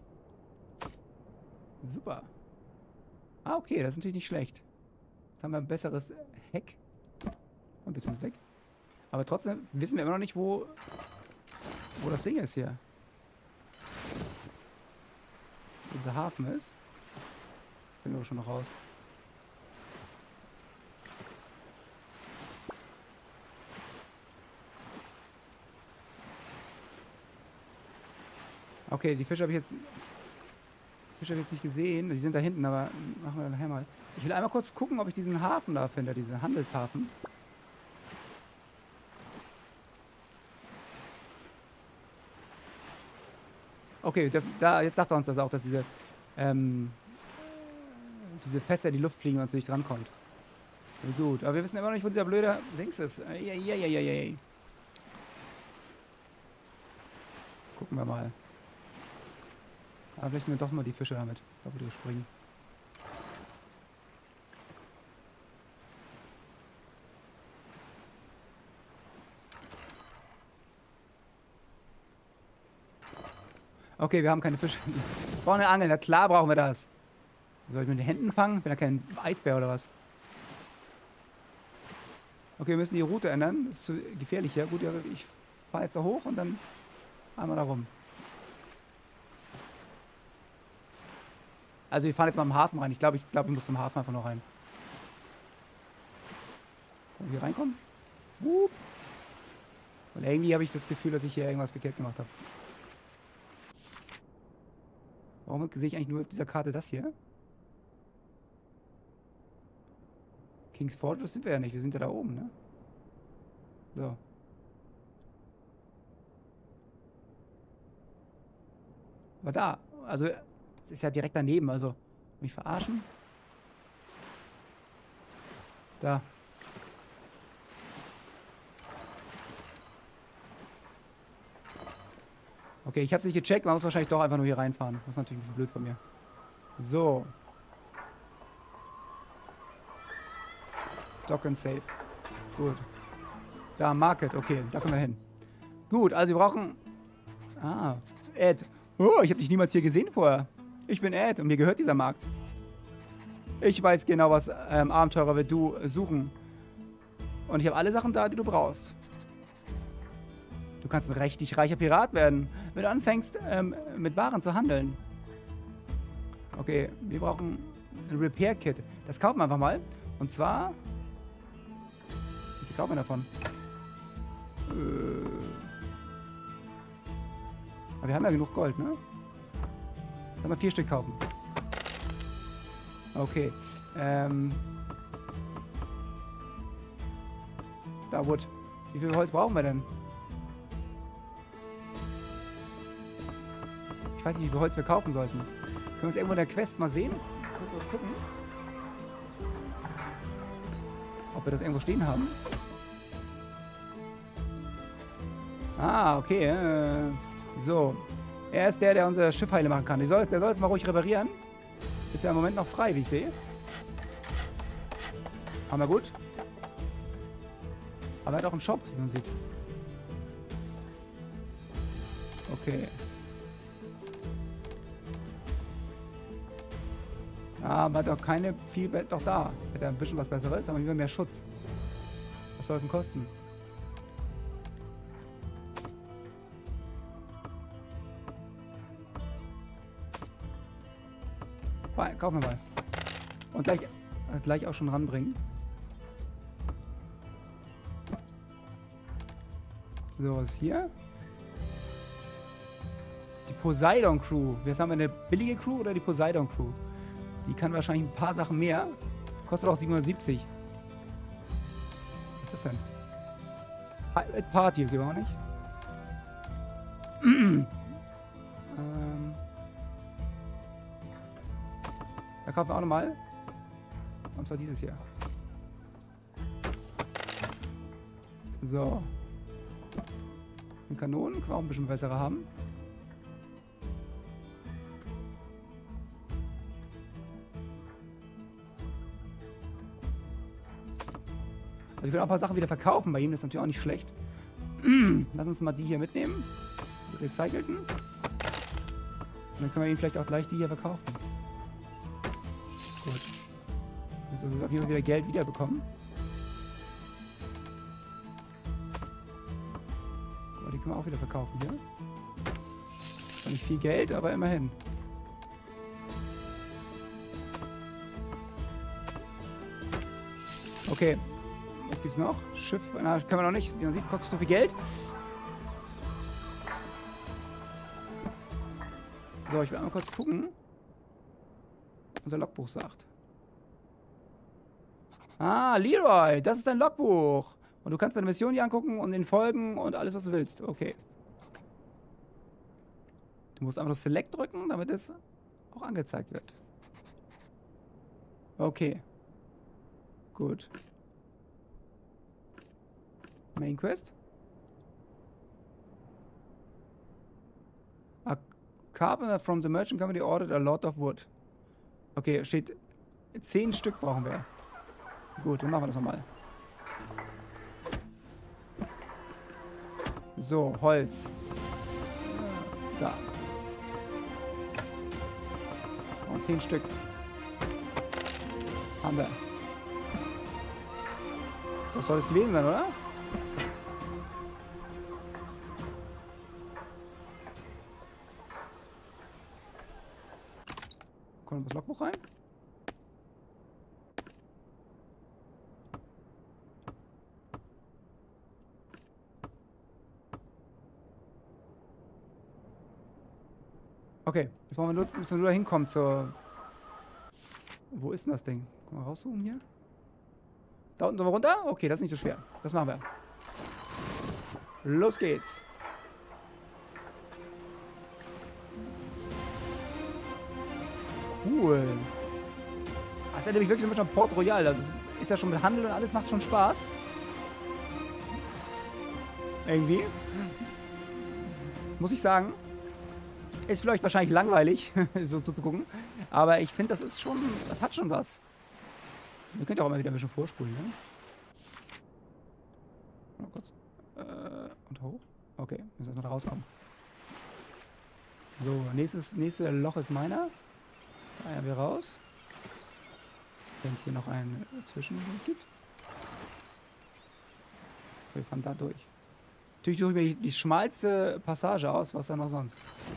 Super. Ah, okay, das ist natürlich nicht schlecht. Jetzt haben wir ein besseres Heck. Ein bisschen Deck. Aber trotzdem wissen wir immer noch nicht, wo, wo das Ding ist hier. Wo dieser Hafen ist. Finden wir schon noch raus. Okay, die Fische habe ich jetzt... Fische habe ich jetzt nicht gesehen. Die sind da hinten, aber machen wir dann nachher mal. Ich will einmal kurz gucken, ob ich diesen Hafen da finde, diesen Handelshafen. Okay, da, da, jetzt sagt er uns das auch, dass diese, ähm, diese Pässe in die Luft fliegen und natürlich drankommt. Gut, aber wir wissen immer noch nicht, wo dieser blöde Dings ist. Eieieiei. Gucken wir mal. Aber vielleicht nehmen wir doch mal die Fische damit. Da würde ich springen. Okay, wir haben keine Fische. Wir brauchen eine Angel. Na klar brauchen wir das. Soll ich mit den Händen fangen? Ich bin ja kein Eisbär oder was? Okay, wir müssen die Route ändern. Das ist zu gefährlich hier. Gut, ich fahre jetzt da hoch und dann einmal da rum. Also wir fahren jetzt mal im Hafen rein. Ich glaube, ich glaube, ich muss zum Hafen einfach noch rein. Können wir hier reinkommen? Uh. Und irgendwie habe ich das Gefühl, dass ich hier irgendwas verkehrt gemacht habe. Warum sehe ich eigentlich nur auf dieser Karte das hier? King's Fortress sind wir ja nicht. Wir sind ja da oben, ne? So. Aber da, also, das ist ja direkt daneben, also, mich verarschen? Da. Okay, ich habe es nicht gecheckt, man muss wahrscheinlich doch einfach nur hier reinfahren. Das ist natürlich ein bisschen blöd von mir. So. Dock and Save. Gut. Da, Market, okay, da können wir hin. Gut, also wir brauchen... Ah, Ed. Oh, ich habe dich niemals hier gesehen vorher. Ich bin Ed und mir gehört dieser Markt. Ich weiß genau, was ähm, Abenteurer wie du suchen. Und ich habe alle Sachen da, die du brauchst. Du kannst ein richtig reicher Pirat werden, wenn du anfängst, ähm, mit Waren zu handeln. Okay, wir brauchen ein Repair-Kit. Das kaufen wir einfach mal. Und zwar... Wie viel kaufen wir davon? Äh... Aber wir haben ja genug Gold, ne? Sollen wir vier Stück kaufen? Okay. Ähm... Da, Wood. Wie viel Holz brauchen wir denn? Ich weiß nicht, wie viel Holz wir kaufen sollten. Können wir uns irgendwo in der Quest mal sehen? Kurz was gucken. Ob wir das irgendwo stehen haben. Ah, okay. Äh, so. Er ist der, der unser Schiff heile machen kann. Der soll, der soll es mal ruhig reparieren. Ist ja im Moment noch frei, wie ich sehe. Haben wir gut. Aber er hat auch einen Shop, wie man sieht. Okay. Ah, aber hat doch keine viel... Doch da. Hat er ein bisschen was Besseres, aber lieber mehr Schutz. Was soll es denn kosten? Bei, kaufen wir mal. Und gleich, äh, gleich auch schon ranbringen. So, was ist hier? Die Poseidon Crew. Jetzt haben wir eine billige Crew oder die Poseidon Crew? Die kann wahrscheinlich ein paar Sachen mehr. Kostet auch siebenhundertsiebzig. Was ist das denn? Pirate Party, okay, auch nicht. ähm. Da kaufen wir auch nochmal. Und zwar dieses hier. So. Die Kanonen können wir auch ein bisschen bessere haben. Also wir können auch ein paar Sachen wieder verkaufen bei ihm, das ist natürlich auch nicht schlecht. Lass uns mal die hier mitnehmen. Die recycelten. Und dann können wir ihm vielleicht auch gleich die hier verkaufen. Gut. Also auf jeden Fall wieder Geld wiederbekommen. Aber die können wir auch wieder verkaufen hier. Zwar nicht viel Geld, aber immerhin. Okay. Was gibt's noch? Schiff, na, können wir noch nicht. Wie man sieht, kostet so viel Geld. So, ich will einmal kurz gucken, was unser Logbuch sagt. Ah, Leroy, das ist dein Logbuch. Und du kannst deine Mission hier angucken und den folgen und alles, was du willst. Okay. Du musst einfach nur Select drücken, damit es auch angezeigt wird. Okay. Gut. Main Quest. A carpenter from the merchant company ordered a lot of wood. Okay, steht zehn Stück brauchen wir. Gut, dann machen wir das nochmal. So, Holz. Da. Und zehn Stück. Haben wir. Das soll es gewesen sein, oder? Kommt das Logbuch rein? Okay, jetzt wollen wir nur, müssen wir nur da hinkommen zur... Wo ist denn das Ding? Können wir rauszoomen hier? Da unten sind wir runter? Okay, das ist nicht so schwer. Das machen wir. Los geht's. Cool. Das erinnert mich wirklich so ein bisschen an Port Royal. Also ist ja schon mit Handel und alles, macht schon Spaß. Irgendwie. Muss ich sagen. Ist vielleicht wahrscheinlich langweilig, so zuzugucken. Aber ich finde, das ist schon, das hat schon was. Ihr könnt auch immer wieder ein bisschen vorspulen, ne? Mal kurz. Äh, und hoch. Okay, müssen wir da rauskommen. So, nächstes, nächste Loch ist meiner. Da eiern wir raus. Wenn es hier noch einen Zwischenschluss gibt. Wir fahren da durch. Natürlich suche ich mir die schmalste Passage aus, was da noch sonst.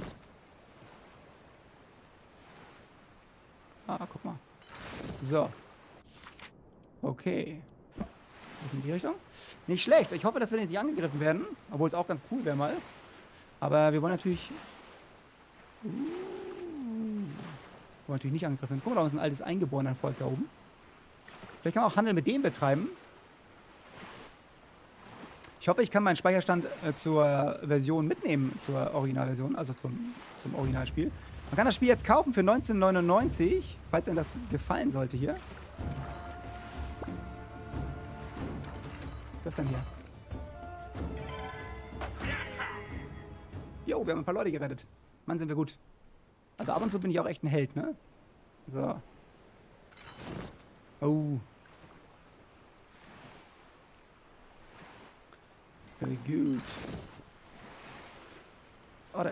Ah, guck mal. So. Okay. In die Richtung. Nicht schlecht. Ich hoffe, dass wir jetzt nicht angegriffen werden. Obwohl es auch ganz cool wäre mal. Aber wir wollen natürlich... Uh, wollen natürlich nicht angegriffen werden. Guck mal, da ist ein altes eingeborener Volk da oben. Vielleicht kann man auch Handel mit dem betreiben. Ich hoffe, ich kann meinen Speicherstand äh, zur Version mitnehmen. Zur Originalversion. Also zum, zum Originalspiel. Man kann das Spiel jetzt kaufen für neunzehn neunundneunzig. Falls einem das gefallen sollte hier. Was ist das denn hier? Jo, wir haben ein paar Leute gerettet. Mann, sind wir gut. Also ab und zu bin ich auch echt ein Held, ne? So. Oh. Sehr gut. Warte.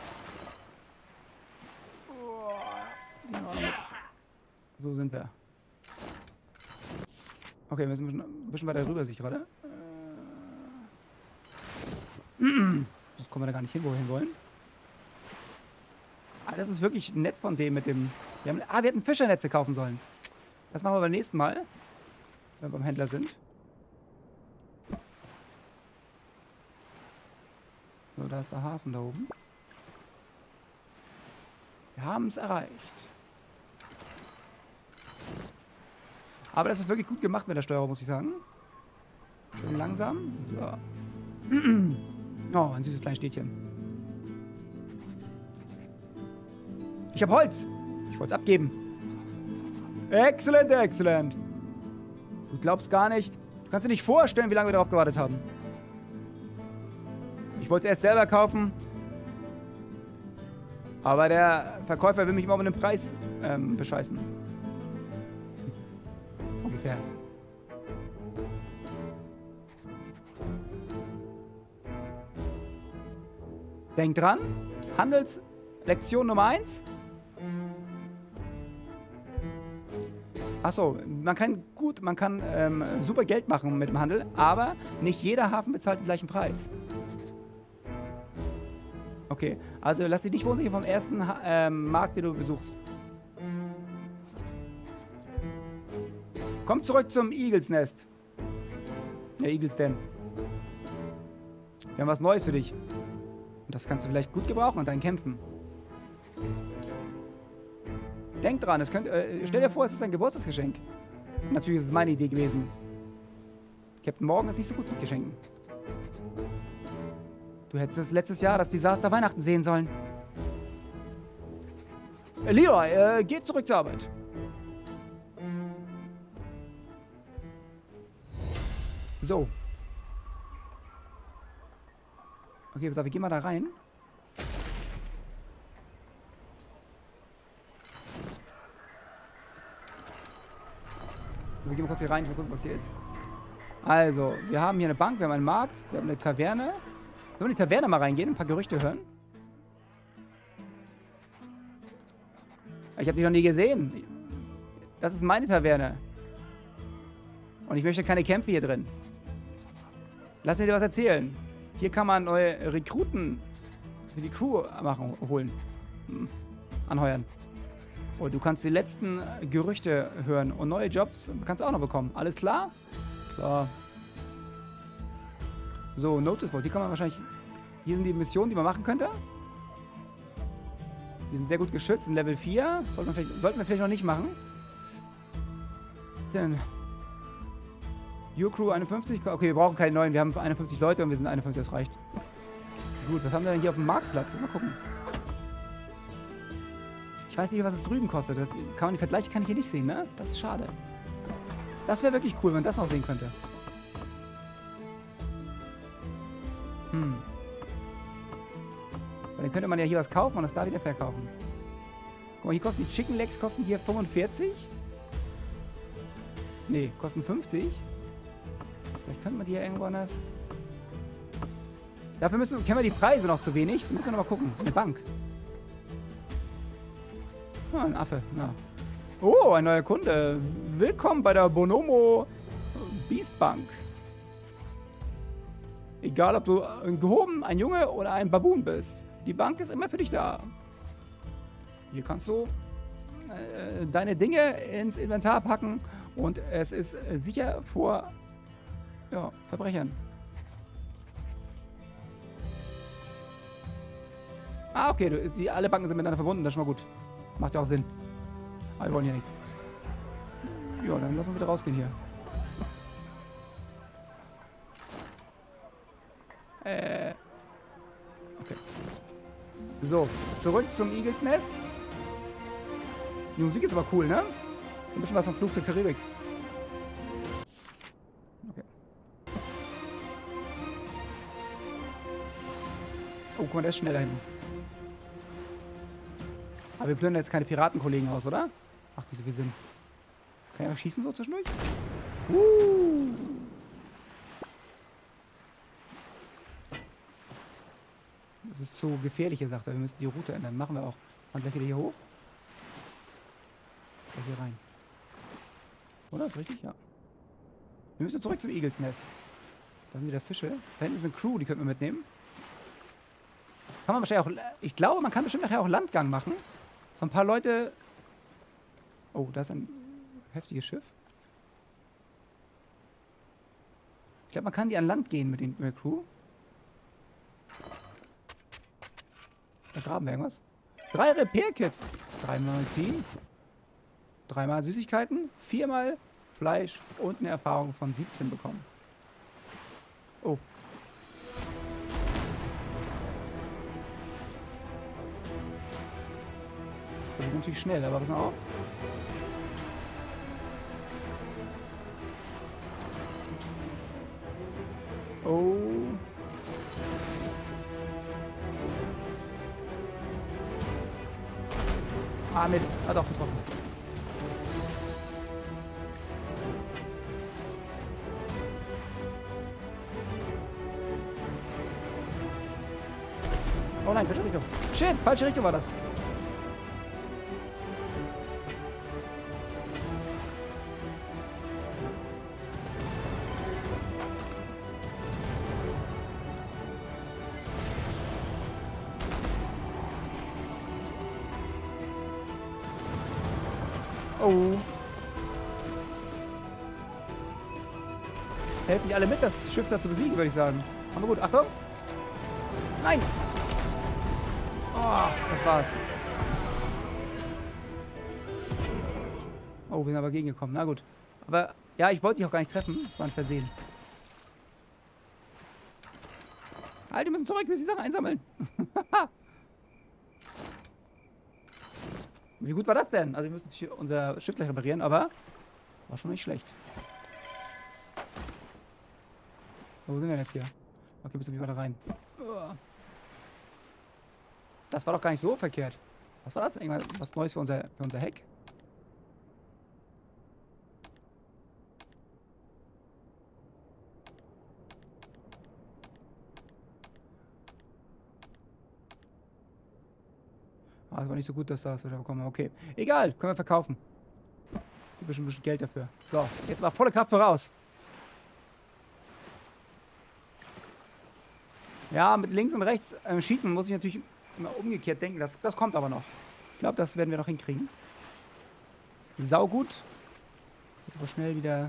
Die noch mit. So sind wir. Okay, wir müssen ein bisschen weiter rüber, sehe ich gerade. Das kommen wir da gar nicht hin, wo wir hin wollen. Ah, das ist wirklich nett von dem mit dem... Wir haben, ah, wir hätten Fischernetze kaufen sollen. Das machen wir beim nächsten Mal, wenn wir beim Händler sind. So, da ist der Hafen da oben. Wir haben es erreicht. Aber das ist wirklich gut gemacht mit der Steuerung, muss ich sagen. Schön langsam. So. Oh, ein süßes kleines Städtchen. Ich habe Holz. Ich wollte es abgeben. Exzellent, exzellent. Du glaubst gar nicht. Du kannst dir nicht vorstellen, wie lange wir darauf gewartet haben. Ich wollte es erst selber kaufen. Aber der Verkäufer will mich immer um den Preis ähm, bescheißen. Ungefähr. Denk dran. Handelslektion Nummer eins. Achso, man kann gut, man kann ähm, super Geld machen mit dem Handel, aber nicht jeder Hafen bezahlt den gleichen Preis. Okay, also lass dich nicht verunsichern vom ersten ha ähm, Markt, den du besuchst. Komm zurück zum Eagles Nest. Ja, Eagles Den. Wir haben was Neues für dich. Und das kannst du vielleicht gut gebrauchen in deinen Kämpfen. Denk dran, es könnt, äh, stell dir vor, es ist ein Geburtstagsgeschenk. Natürlich ist es meine Idee gewesen. Captain Morgan ist nicht so gut mit Geschenken. Du hättest es letztes Jahr das Desaster Weihnachten sehen sollen. Äh, Leroy, äh, geht zurück zur Arbeit. So. Okay, pass auf, wir gehen mal da rein. Wir gehen mal kurz hier rein, mal gucken, was hier ist. Also, wir haben hier eine Bank, wir haben einen Markt, wir haben eine Taverne. Sollen wir in die Taverne mal reingehen, ein paar Gerüchte hören? Ich habe die noch nie gesehen. Das ist meine Taverne. Und ich möchte keine Kämpfe hier drin. Lass mir dir was erzählen. Hier kann man neue Rekruten für die Crew machen, holen. Hm. Anheuern. Und du kannst die letzten Gerüchte hören. Und neue Jobs kannst du auch noch bekommen. Alles klar? So. So, Notice Board. Die kann man wahrscheinlich... Hier sind die Missionen, die man machen könnte. Die sind sehr gut geschützt. In Level vier. Sollten wir vielleicht, sollten wir vielleicht noch nicht machen. Was ist denn? Your Crew einundfünfzig. Okay, wir brauchen keine neuen. Wir haben einundfünfzig Leute und wir sind einundfünfzig. Das reicht. Gut, was haben wir denn hier auf dem Marktplatz? Mal gucken. Ich weiß nicht, was es drüben kostet. Das kann man, die Vergleiche kann ich hier nicht sehen, ne? Das ist schade. Das wäre wirklich cool, wenn man das noch sehen könnte. Hm. Weil dann könnte man ja hier was kaufen und das da wieder verkaufen. Guck mal, hier kosten die Chicken Legs kosten hier fünfundvierzig. Nee, kosten fünfzig. Vielleicht könnte man die ja irgendwo anders... Dafür müssen, kennen wir die Preise noch zu wenig. Da müssen wir noch mal gucken. Eine Bank. Oh, ein Affe. Ja. Oh, ein neuer Kunde. Willkommen bei der Bonomo Beast Bank. Egal, ob du ein Gehoben, ein Junge oder ein Baboon bist. Die Bank ist immer für dich da. Hier kannst du äh, deine Dinge ins Inventar packen und es ist sicher vor ja, Verbrechern. Ah, okay, du, die, alle Banken sind miteinander verbunden, das ist schon mal gut. Macht ja auch Sinn. Aber wir wollen hier nichts. Ja, dann lassen wir wieder rausgehen hier. Äh. Okay. So, zurück zum Eagles Nest. Die Musik ist aber cool, ne? Ein bisschen was vom Fluch der Karibik. Okay. Oh, guck mal, der ist schneller hin. Aber wir plündern jetzt keine Piratenkollegen aus, oder? Macht nicht so viel Sinn. Kann ich auch schießen so zwischendurch? Uh. Das ist zu gefährlich, sagt er. Wir müssen die Route ändern. Machen wir auch. Fahren gleich wieder hier hoch. Gleich hier rein. Oder? Ist richtig? Ja. Wir müssen zurück zum Eagles Nest. Da sind wieder Fische. Da hinten ist eine Crew, die könnten wir mitnehmen. Kann man wahrscheinlich auch... Ich glaube, man kann bestimmt nachher auch Landgang machen. So ein paar Leute... Oh, da ist ein heftiges Schiff. Ich glaube, man kann die an Land gehen mit, den, mit der Crew. Da graben wir irgendwas. Drei Repair-Kits. Dreimal Medizin. Dreimal Süßigkeiten. Viermal Fleisch und eine Erfahrung von siebzehn bekommen. Oh. Das ist natürlich schnell, aber pass mal auf. Oh. Ah, Mist. Hat auch getroffen. Oh nein, falsche Richtung. Shit, falsche Richtung war das. Oh. Helfen die alle mit, das Schiff da zu besiegen, würde ich sagen. Aber gut, Achtung. Nein. Oh, das war's. Oh, wir sind aber gegengekommen. Na gut. Aber, ja, ich wollte dich auch gar nicht treffen. Das war ein Versehen. Halt, die müssen zurück, wir müssen die Sachen einsammeln. Wie gut war das denn? Also wir müssen hier unser Schiff gleich reparieren, aber war schon nicht schlecht. Wo sind wir jetzt hier? Okay, müssen wir wieder rein. Das war doch gar nicht so verkehrt. Was war das? Irgendwas was Neues für unser, für unser Heck? Ah, das war nicht so gut, dass das wieder bekommen haben. Okay. Egal, können wir verkaufen. Gibt bestimmt ein bisschen Geld dafür. So, jetzt mal volle Kraft voraus. Ja, mit links und rechts ähm, schießen muss ich natürlich immer umgekehrt denken. Das, das kommt aber noch. Ich glaube, das werden wir noch hinkriegen. Sau gut. Jetzt aber schnell wieder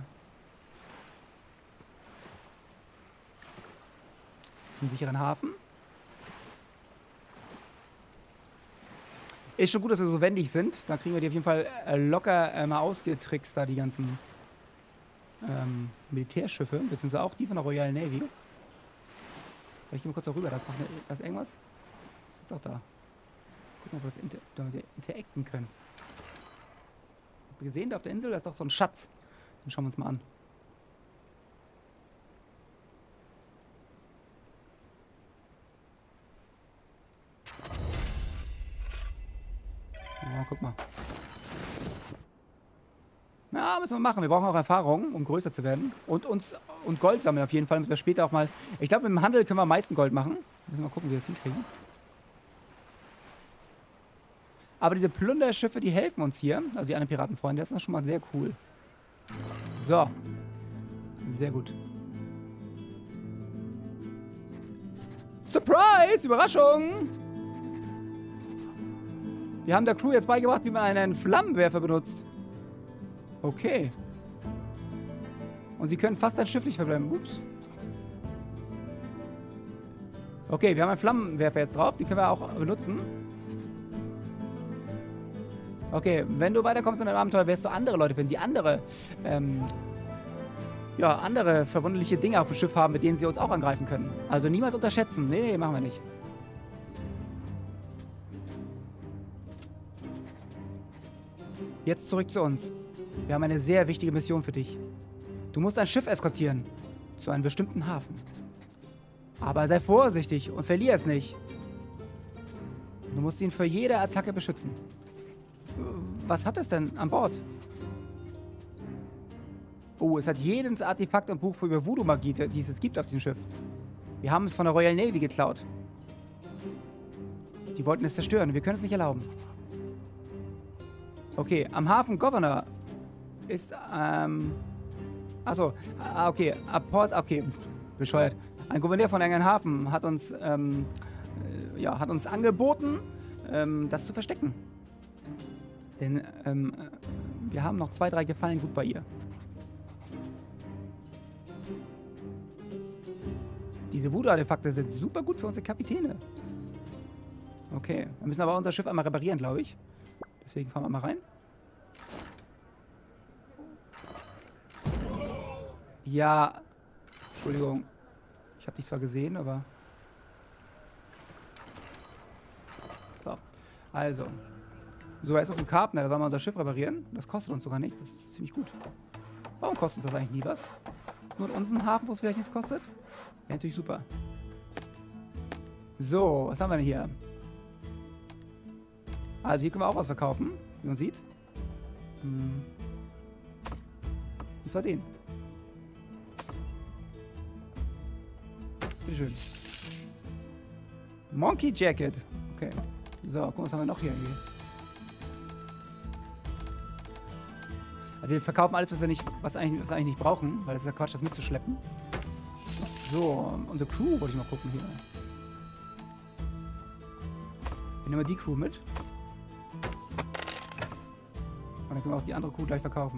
zum sicheren Hafen. Ist schon gut, dass wir so wendig sind. Da kriegen wir die auf jeden Fall äh, locker äh, mal ausgetrickst, da die ganzen ähm, Militärschiffe, beziehungsweise auch die von der Royal Navy. Vielleicht gehen wir kurz darüber. Da ist, noch eine, da ist irgendwas. Ist doch da. Gucken, ob wir das inter damit interacten können. Habt ihr gesehen, da auf der Insel, da ist doch so ein Schatz. Den schauen wir uns mal an. Ja, guck mal. Ja, müssen wir machen. Wir brauchen auch Erfahrung, um größer zu werden. Und uns und Gold sammeln auf jeden Fall, damit wir später auch mal... Ich glaube, im Handel können wir am meisten Gold machen. Müssen wir mal gucken, wie wir das hinkriegen. Aber diese Plunderschiffe, die helfen uns hier. Also die anderen Piratenfreunde, das ist schon mal sehr cool. So. Sehr gut. Surprise! Überraschung! Wir haben der Crew jetzt beigebracht, wie man einen Flammenwerfer benutzt. Okay. Und sie können fast ein Schiff nicht verbleiben. Ups. Okay, wir haben einen Flammenwerfer jetzt drauf. Die können wir auch benutzen. Okay, wenn du weiterkommst in deinem Abenteuer, wirst du andere Leute finden, die andere, ähm, ja, andere verwunderliche Dinge auf dem Schiff haben, mit denen sie uns auch angreifen können. Also niemals unterschätzen. Nee, machen wir nicht. Jetzt zurück zu uns. Wir haben eine sehr wichtige Mission für dich. Du musst ein Schiff eskortieren. Zu einem bestimmten Hafen. Aber sei vorsichtig und verlier es nicht. Du musst ihn für jede Attacke beschützen. Was hat es denn an Bord? Oh, es hat jedes Artefakt und Buch für über Voodoo-Magie, die es gibt auf diesem Schiff. Wir haben es von der Royal Navy geklaut. Die wollten es zerstören. Wir können es nicht erlauben. Okay, am Hafen Governor ist, ähm... Achso, ah, okay, Port, okay, bescheuert. Ein Gouverneur von irgendeinem Hafen hat uns, ähm, äh, ja, hat uns angeboten, ähm, das zu verstecken. Denn, ähm, wir haben noch zwei, drei Gefallen gut bei ihr. Diese Voodoo-Artefakte sind super gut für unsere Kapitäne. Okay, wir müssen aber unser Schiff einmal reparieren, glaube ich. Deswegen fahren wir mal rein. Ja, Entschuldigung. Ich habe dich zwar gesehen, aber... So, also. So, er ist auf dem Karpner, da sollen wir unser Schiff reparieren. Das kostet uns sogar nichts, das ist ziemlich gut. Warum kostet uns das eigentlich nie was? Nur in unserem Hafen, wo es vielleicht nichts kostet? Ja, natürlich super. So, was haben wir denn hier? Also hier können wir auch was verkaufen, wie man sieht. Und zwar den. Bitteschön. Monkey Jacket. Okay. So, guck mal, was haben wir noch hier irgendwie? Also wir verkaufen alles, was wir nicht, was eigentlich, was wir eigentlich nicht brauchen, weil das ist ja Quatsch, das mitzuschleppen. So, unsere Crew wollte ich mal gucken hier. Wir nehmen mal die Crew mit. Und dann können wir auch die andere Crew gleich verkaufen.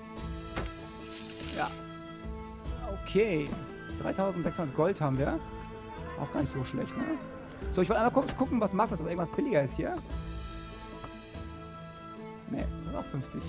Ja. Okay. dreitausendsechshundert Gold haben wir. Auch gar nicht so schlecht, ne? So, ich wollte einmal kurz gucken, was macht das, ob irgendwas billiger ist hier. Ne, auch fünfzig.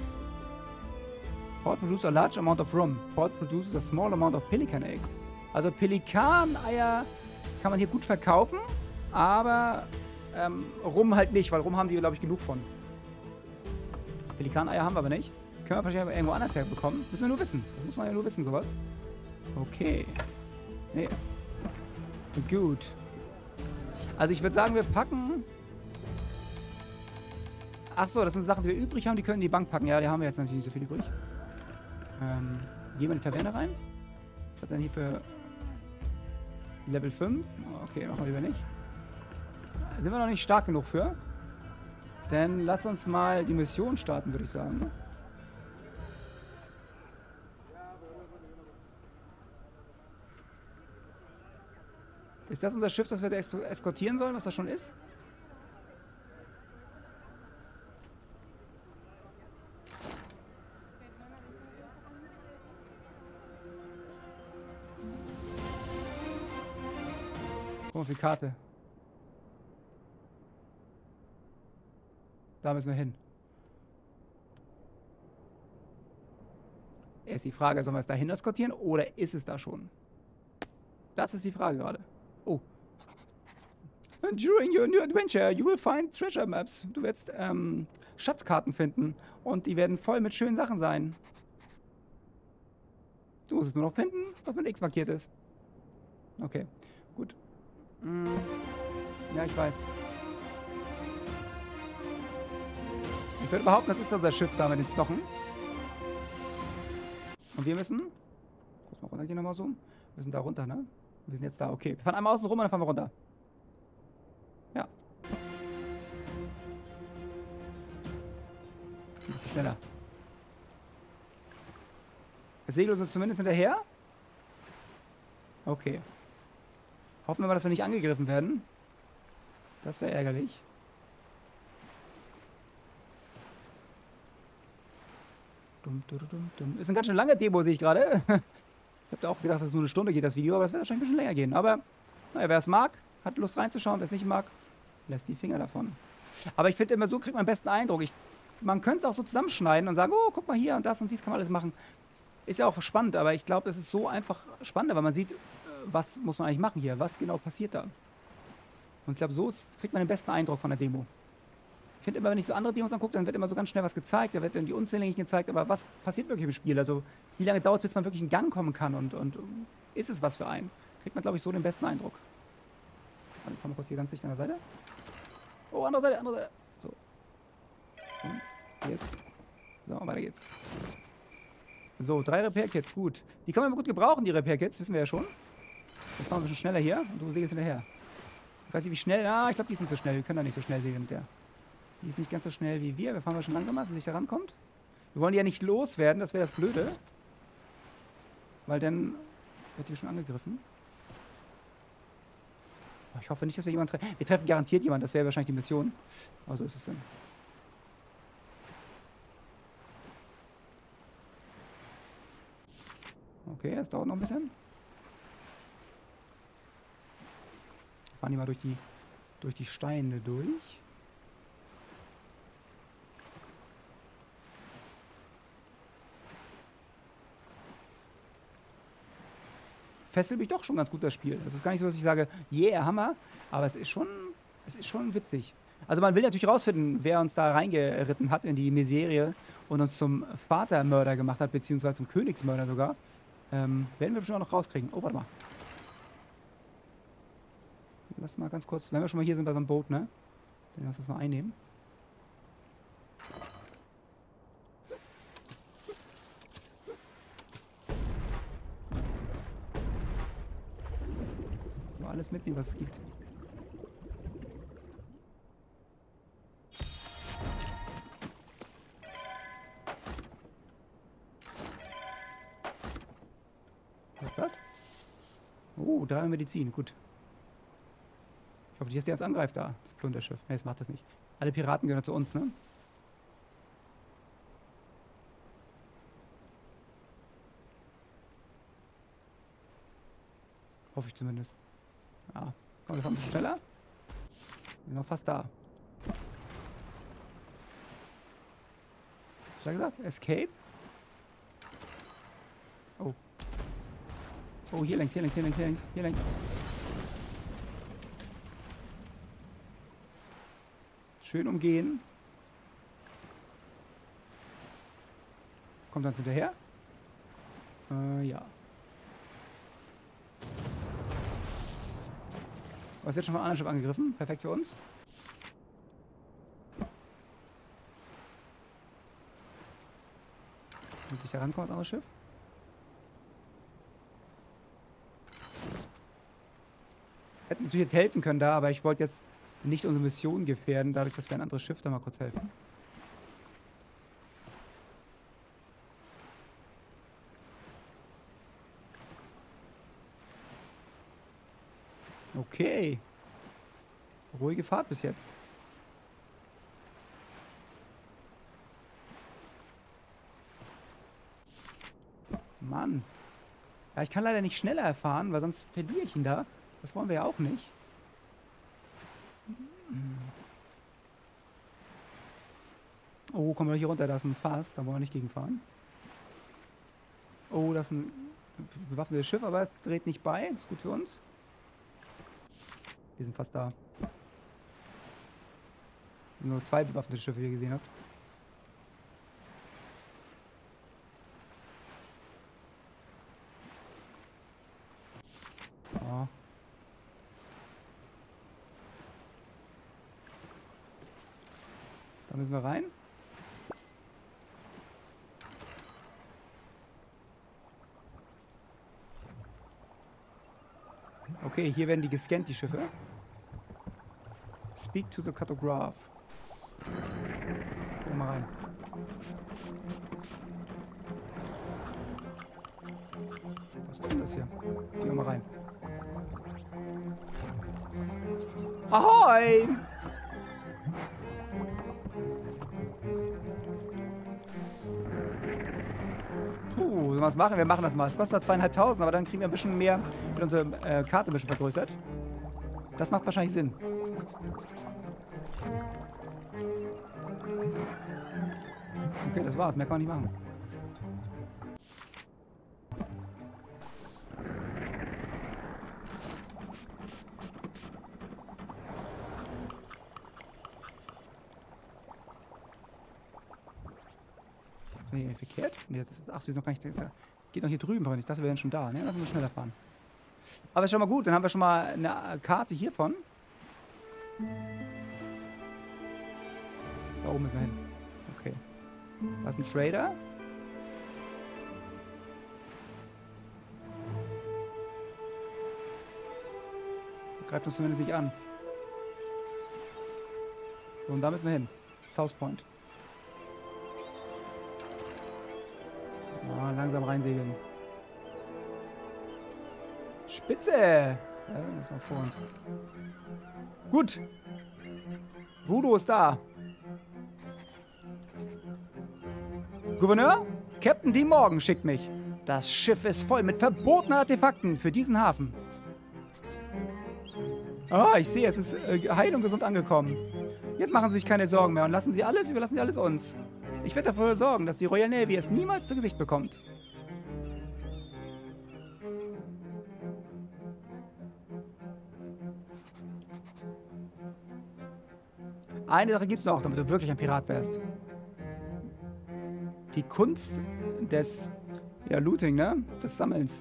Port produces a large amount of rum. Port produces a small amount of pelican eggs. Also Pelikan-Eier kann man hier gut verkaufen, aber ähm, Rum halt nicht, weil Rum haben die, glaube ich, genug von. Pelikan-Eier haben wir aber nicht. Können wir wahrscheinlich irgendwo anders herbekommen. Müssen wir nur wissen. Das muss man ja nur wissen, sowas. Okay. Nee. Gut. Also ich würde sagen, wir packen... Ach so, das sind Sachen, die wir übrig haben. Die können in die Bank packen. Ja, die haben wir jetzt natürlich nicht so viel übrig. Ähm, gehen wir in die Taverne rein. Was hat denn hier für Level fünf? Okay, machen wir lieber nicht. Sind wir noch nicht stark genug für. Dann lass uns mal die Mission starten, würde ich sagen. Ist das unser Schiff, das wir eskortieren sollen, was das schon ist? Guck mal auf die Karte. Da müssen wir hin. Ist die Frage, sollen wir es dahin eskortieren oder ist es da schon? Das ist die Frage gerade. Oh. During your new adventure, you will find treasure maps. Du wirst ähm, Schatzkarten finden und die werden voll mit schönen Sachen sein. Du musst es nur noch finden, was mit X markiert ist. Okay, gut. Mm. Ja, ich weiß. Ich würde behaupten, das ist unser Schiff da mit den Knochen. Und wir müssen... Kurz mal runtergehen nochmal so. Wir müssen da runter, ne? Wir sind jetzt da, okay. Wir fahren einmal außen rum und dann fahren wir runter. Ja. Ein bisschen schneller. Das Segel uns zumindest hinterher. Okay. Hoffen wir mal, dass wir nicht angegriffen werden. Das wäre ärgerlich. Dum, dum, dum, dum. Ist eine ganz schön lange Demo, sehe ich gerade. Ich habe da auch gedacht, dass es nur eine Stunde geht, das Video, aber es wird wahrscheinlich ein bisschen länger gehen. Aber, naja, wer es mag, hat Lust reinzuschauen. Wer es nicht mag, lässt die Finger davon. Aber ich finde immer, so kriegt man den besten Eindruck. Ich, man könnte es auch so zusammenschneiden und sagen, oh, guck mal hier und das und dies kann man alles machen. Ist ja auch spannend, aber ich glaube, es ist so einfach spannender, weil man sieht, was muss man eigentlich machen hier, was genau passiert da. Und ich glaube, so ist, kriegt man den besten Eindruck von der Demo. Ich finde immer, wenn ich so andere Demos angucke, dann wird immer so ganz schnell was gezeigt, da wird dann die Unzähligen gezeigt, aber was passiert wirklich im Spiel? Also wie lange dauert es, bis man wirklich in Gang kommen kann und, und ist es was für einen? Kriegt man, glaube ich, so den besten Eindruck. Ich fahren wir kurz hier ganz dicht an der Seite. Oh, andere Seite, andere Seite. So. Und yes. So, weiter geht's. So, drei Repair-Kits, gut. Die kann man gut gebrauchen, die Repair-Kits, wissen wir ja schon. Jetzt machen wir ein bisschen schneller hier und du segelst hinterher. weiß nicht, wie schnell... Ah, ich glaube, die ist nicht so schnell. Wir können da nicht so schnell segeln mit der. Die ist nicht ganz so schnell wie wir. Wir fahren mal schon langsamer, dass sie nicht herankommt. Wir wollen die ja nicht loswerden, das wäre das Blöde. Weil dann wird die schon angegriffen. Oh, ich hoffe nicht, dass wir jemanden treffen. Wir treffen garantiert jemanden, das wäre wahrscheinlich die Mission. Aber so ist es dann. Okay, das dauert noch ein bisschen. Fahren die mal durch die, durch die Steine durch. Fesselt mich doch schon ganz gut, das Spiel. Das ist gar nicht so, dass ich sage, yeah, Hammer. Aber es ist schon, es ist schon witzig. Also man will natürlich rausfinden, wer uns da reingeritten hat in die Miserie und uns zum Vatermörder gemacht hat, beziehungsweise zum Königsmörder sogar. Ähm, werden wir bestimmt auch noch rauskriegen. Oh, warte mal. Lass mal ganz kurz, wenn wir schon mal hier sind bei so einem Boot, ne? Dann lass das mal einnehmen. Mal alles mitnehmen, was es gibt. Was ist das? Oh, drei Medizin, gut. Ich hoffe, dass der jetzt angreift da, das Plunderschiff. Ne, das macht das nicht. Alle Piraten gehören zu uns, ne? Hoffe ich zumindest. Ja, komm, wir fahren ein bisschen schneller. Wir sind noch fast da. Was hat er gesagt? Escape? Oh. Oh, hier längs, hier längs, hier längs, hier längs, hier längs. Schön umgehen. Kommt dann hinterher? Äh, ja. Was wird schon von einem anderen Schiff angegriffen? Perfekt für uns. Und ich da rankommen, das andere Schiff. Hätten natürlich jetzt helfen können da, aber ich wollte jetzt nicht unsere Mission gefährden, dadurch, dass wir ein anderes Schiff da mal kurz helfen. Okay. Ruhige Fahrt bis jetzt. Mann. Ja, ich kann leider nicht schneller erfahren, weil sonst verliere ich ihn da. Das wollen wir ja auch nicht. Oh, kommen wir hier runter, da ist ein Fass, da wollen wir nicht gegenfahren. Oh, das ist ein bewaffnetes Schiff, aber es dreht nicht bei, das ist gut für uns. Wir sind fast da. Nur zwei bewaffnete Schiffe, wie ihr gesehen habt. Oh. Da müssen wir rein. Okay, hier werden die gescannt, die Schiffe. Speak to the cartograph. Gucken wir mal rein. Was ist denn das hier? Gehen wir mal rein. Ahoi! Puh, was machen wir? Wir machen das mal. Es kostet zwar zweieinhalbtausend, aber dann kriegen wir ein bisschen mehr mit unserer äh, Karte ein bisschen vergrößert. Das macht wahrscheinlich Sinn. Okay, das war's. Mehr kann man nicht machen. Nee, verkehrt? Nee, das ist, ach, sie ist noch gar nicht. Da geht noch hier drüben drin. Ich dachte, wir wären schon da. Ne? Lass uns schneller fahren. Aber ist schon mal gut. Dann haben wir schon mal eine Karte hiervon. Da oben müssen wir hin. Okay. Da ist ein Trader. Greift uns zumindest nicht an. So, und da müssen wir hin. South Point. Ja, langsam reinsegeln. Spitze! Ja, das war vor uns. Gut. Voodoo ist da. Gouverneur? Captain D. Morgan schickt mich. Das Schiff ist voll mit verbotenen Artefakten für diesen Hafen. Ah, ich sehe, es ist äh, heil und gesund angekommen. Jetzt machen Sie sich keine Sorgen mehr und lassen Sie alles, überlassen Sie alles uns. Ich werde dafür sorgen, dass die Royal Navy es niemals zu Gesicht bekommt. Eine Sache gibt es noch, damit du wirklich ein Pirat wärst. Die Kunst des, ja, Looting, ne? Des Sammelns.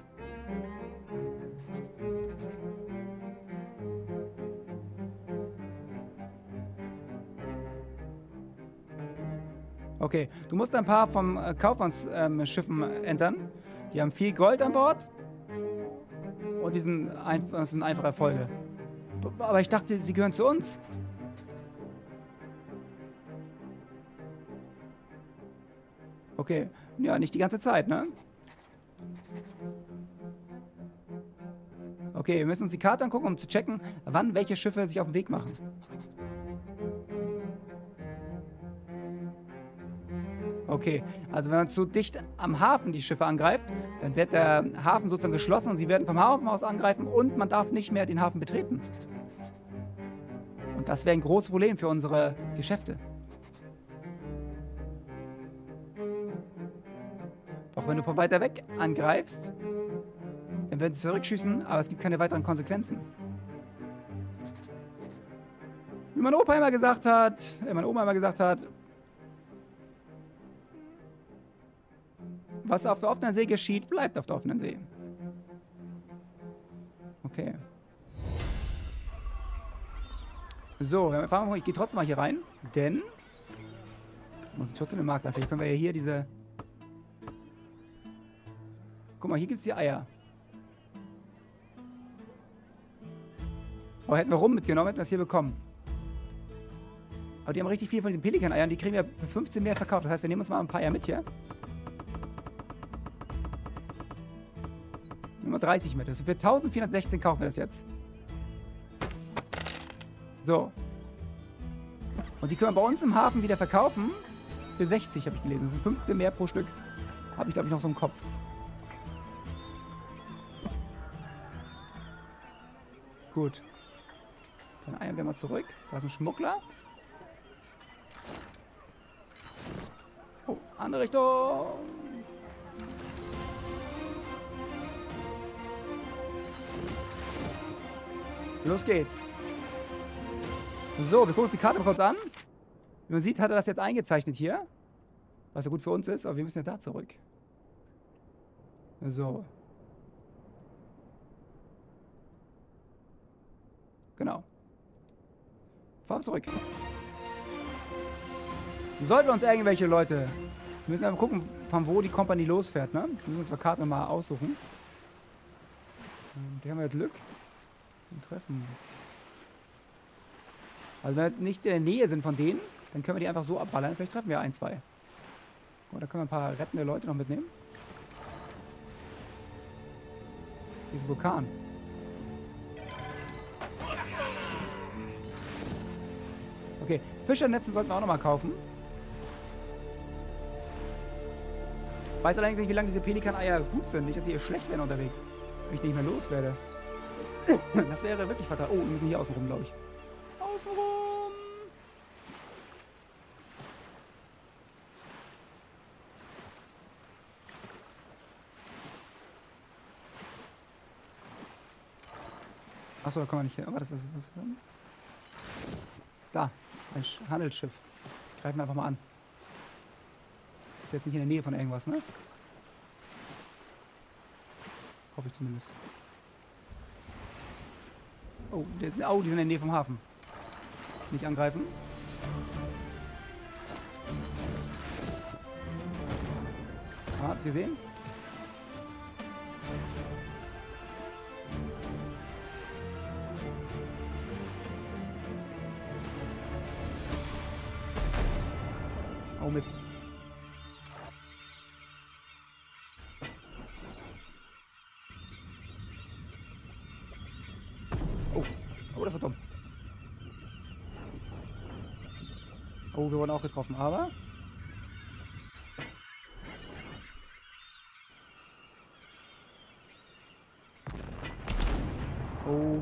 Okay, du musst ein paar vom äh, Kaufmannsschiffen ähm, entern. Die haben viel Gold an Bord. Und die sind, ein, das sind einfache Erfolge. Aber ich dachte, sie gehören zu uns. Okay, ja, nicht die ganze Zeit, ne? Okay, wir müssen uns die Karte angucken, um zu checken, wann welche Schiffe sich auf den Weg machen. Okay, also wenn man zu dicht am Hafen die Schiffe angreift, dann wird der Hafen sozusagen geschlossen und sie werden vom Hafen aus angreifen und man darf nicht mehr den Hafen betreten. Und das wäre ein großes Problem für unsere Geschäfte. Auch wenn du von weiter weg angreifst, dann werden sie zurückschießen, aber es gibt keine weiteren Konsequenzen. Wie mein Opa immer gesagt hat, äh, meine Oma immer gesagt hat, was auf der offenen See geschieht, bleibt auf der offenen See. Okay. So, ich gehe trotzdem mal hier rein, denn ich muss trotzdem den Markt an. Vielleicht können wir ja hier diese... Guck mal, hier gibt es die Eier. Aber hätten wir rum mitgenommen, hätten wir es hier bekommen. Aber die haben richtig viel von diesen Pelikan-Eiern. Die kriegen wir für fünfzehn mehr verkauft. Das heißt, wir nehmen uns mal ein paar Eier mit hier. Nehmen wir dreißig mit. Also für eintausendvierhundertsechzehn kaufen wir das jetzt. So. Und die können wir bei uns im Hafen wieder verkaufen. Für sechzig habe ich gelesen. Das sind fünfzehn mehr pro Stück. Habe ich, glaube ich, noch so im Kopf. Gut. Dann eiern wir mal zurück. Da ist ein Schmuggler. Oh, andere Richtung. Los geht's. So, wir gucken uns die Karte mal kurz an. Wie man sieht, hat er das jetzt eingezeichnet hier. Was ja gut für uns ist, aber wir müssen ja da zurück. So. Genau. Fahren wir zurück. Sollten wir uns irgendwelche Leute... Wir müssen einfach gucken, von wo die Kompanie losfährt, ne? Wir müssen uns die Karte mal aussuchen. Die haben wir Glück. Und treffen. Also wenn wir nicht in der Nähe sind von denen, dann können wir die einfach so abballern. Vielleicht treffen wir ein, zwei. Und da können wir ein paar rettende Leute noch mitnehmen. Hier ist ein Vulkan. Okay, Fischernetze sollten wir auch nochmal kaufen. Weiß allerdings nicht, wie lange diese Pelikan-Eier gut sind. Nicht, dass sie hier schlecht werden unterwegs. Wenn ich nicht mehr los werde. Das wäre wirklich fatal. Oh, wir müssen hier außen rum, glaube ich. Außen rum! Achso, da kommen wir nicht hin. Aber das ist das. Da, ein Handelsschiff. Greifen wir einfach mal an. Ist jetzt nicht in der Nähe von irgendwas, ne? Hoffe ich zumindest. Oh, der, oh, die sind in der Nähe vom Hafen. Nicht angreifen. Ah, habt ihr gesehen? Oh Mist. Oh. Oh, das war dumm. Oh, wir wurden auch getroffen, aber... Oh.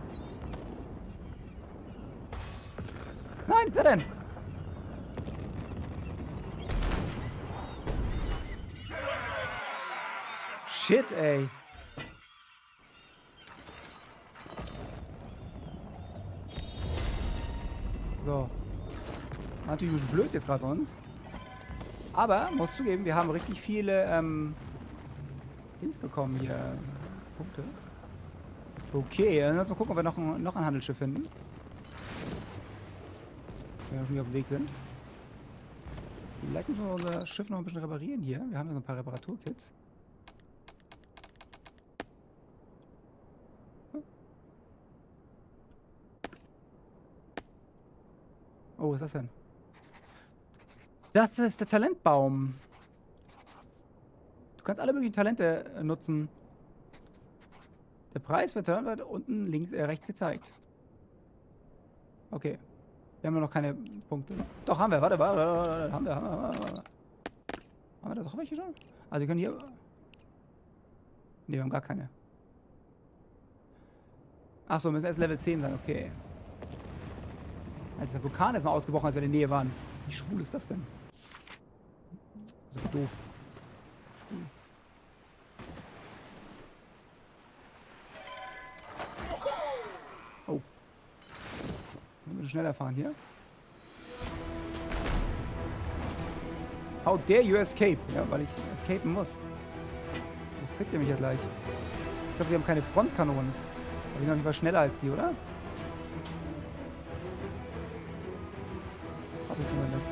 Nein, was ist der denn? Shit, ey. So. Natürlich ein bisschen blöd jetzt gerade bei uns. Aber, muss zugeben, wir haben richtig viele, ähm... Dings bekommen hier. Punkte. Okay, dann lass mal gucken, ob wir noch ein, noch ein Handelsschiff finden. Wenn wir schon wieder auf dem Weg sind. Vielleicht müssen wir unser Schiff noch ein bisschen reparieren hier. Wir haben ja so ein paar Reparaturkits. Oh, was ist das denn? Das ist der Talentbaum. Du kannst alle möglichen Talente nutzen. Der Preis für Talent wird unten links, äh, rechts gezeigt. Okay. Wir haben ja noch keine Punkte. Doch, haben wir. Warte, warte, warte. Haben wir, haben wir, haben wir. Haben wir da doch welche schon? Also, wir können hier... Ne, wir haben gar keine. Achso, müssen erst Level zehn sein. Okay. Als der Vulkan ist mal ausgebrochen, als wir in der Nähe waren. Wie schwul ist das denn? Das ist aber doof. Schwul. Oh. Wir müssen schneller fahren hier. How dare you escape? Ja, weil ich escapen muss. Das kriegt ihr mich ja gleich. Ich glaube, wir haben keine Frontkanonen. Aber wir sind auf jeden Fall schneller als die, oder? Hab ich zumindest.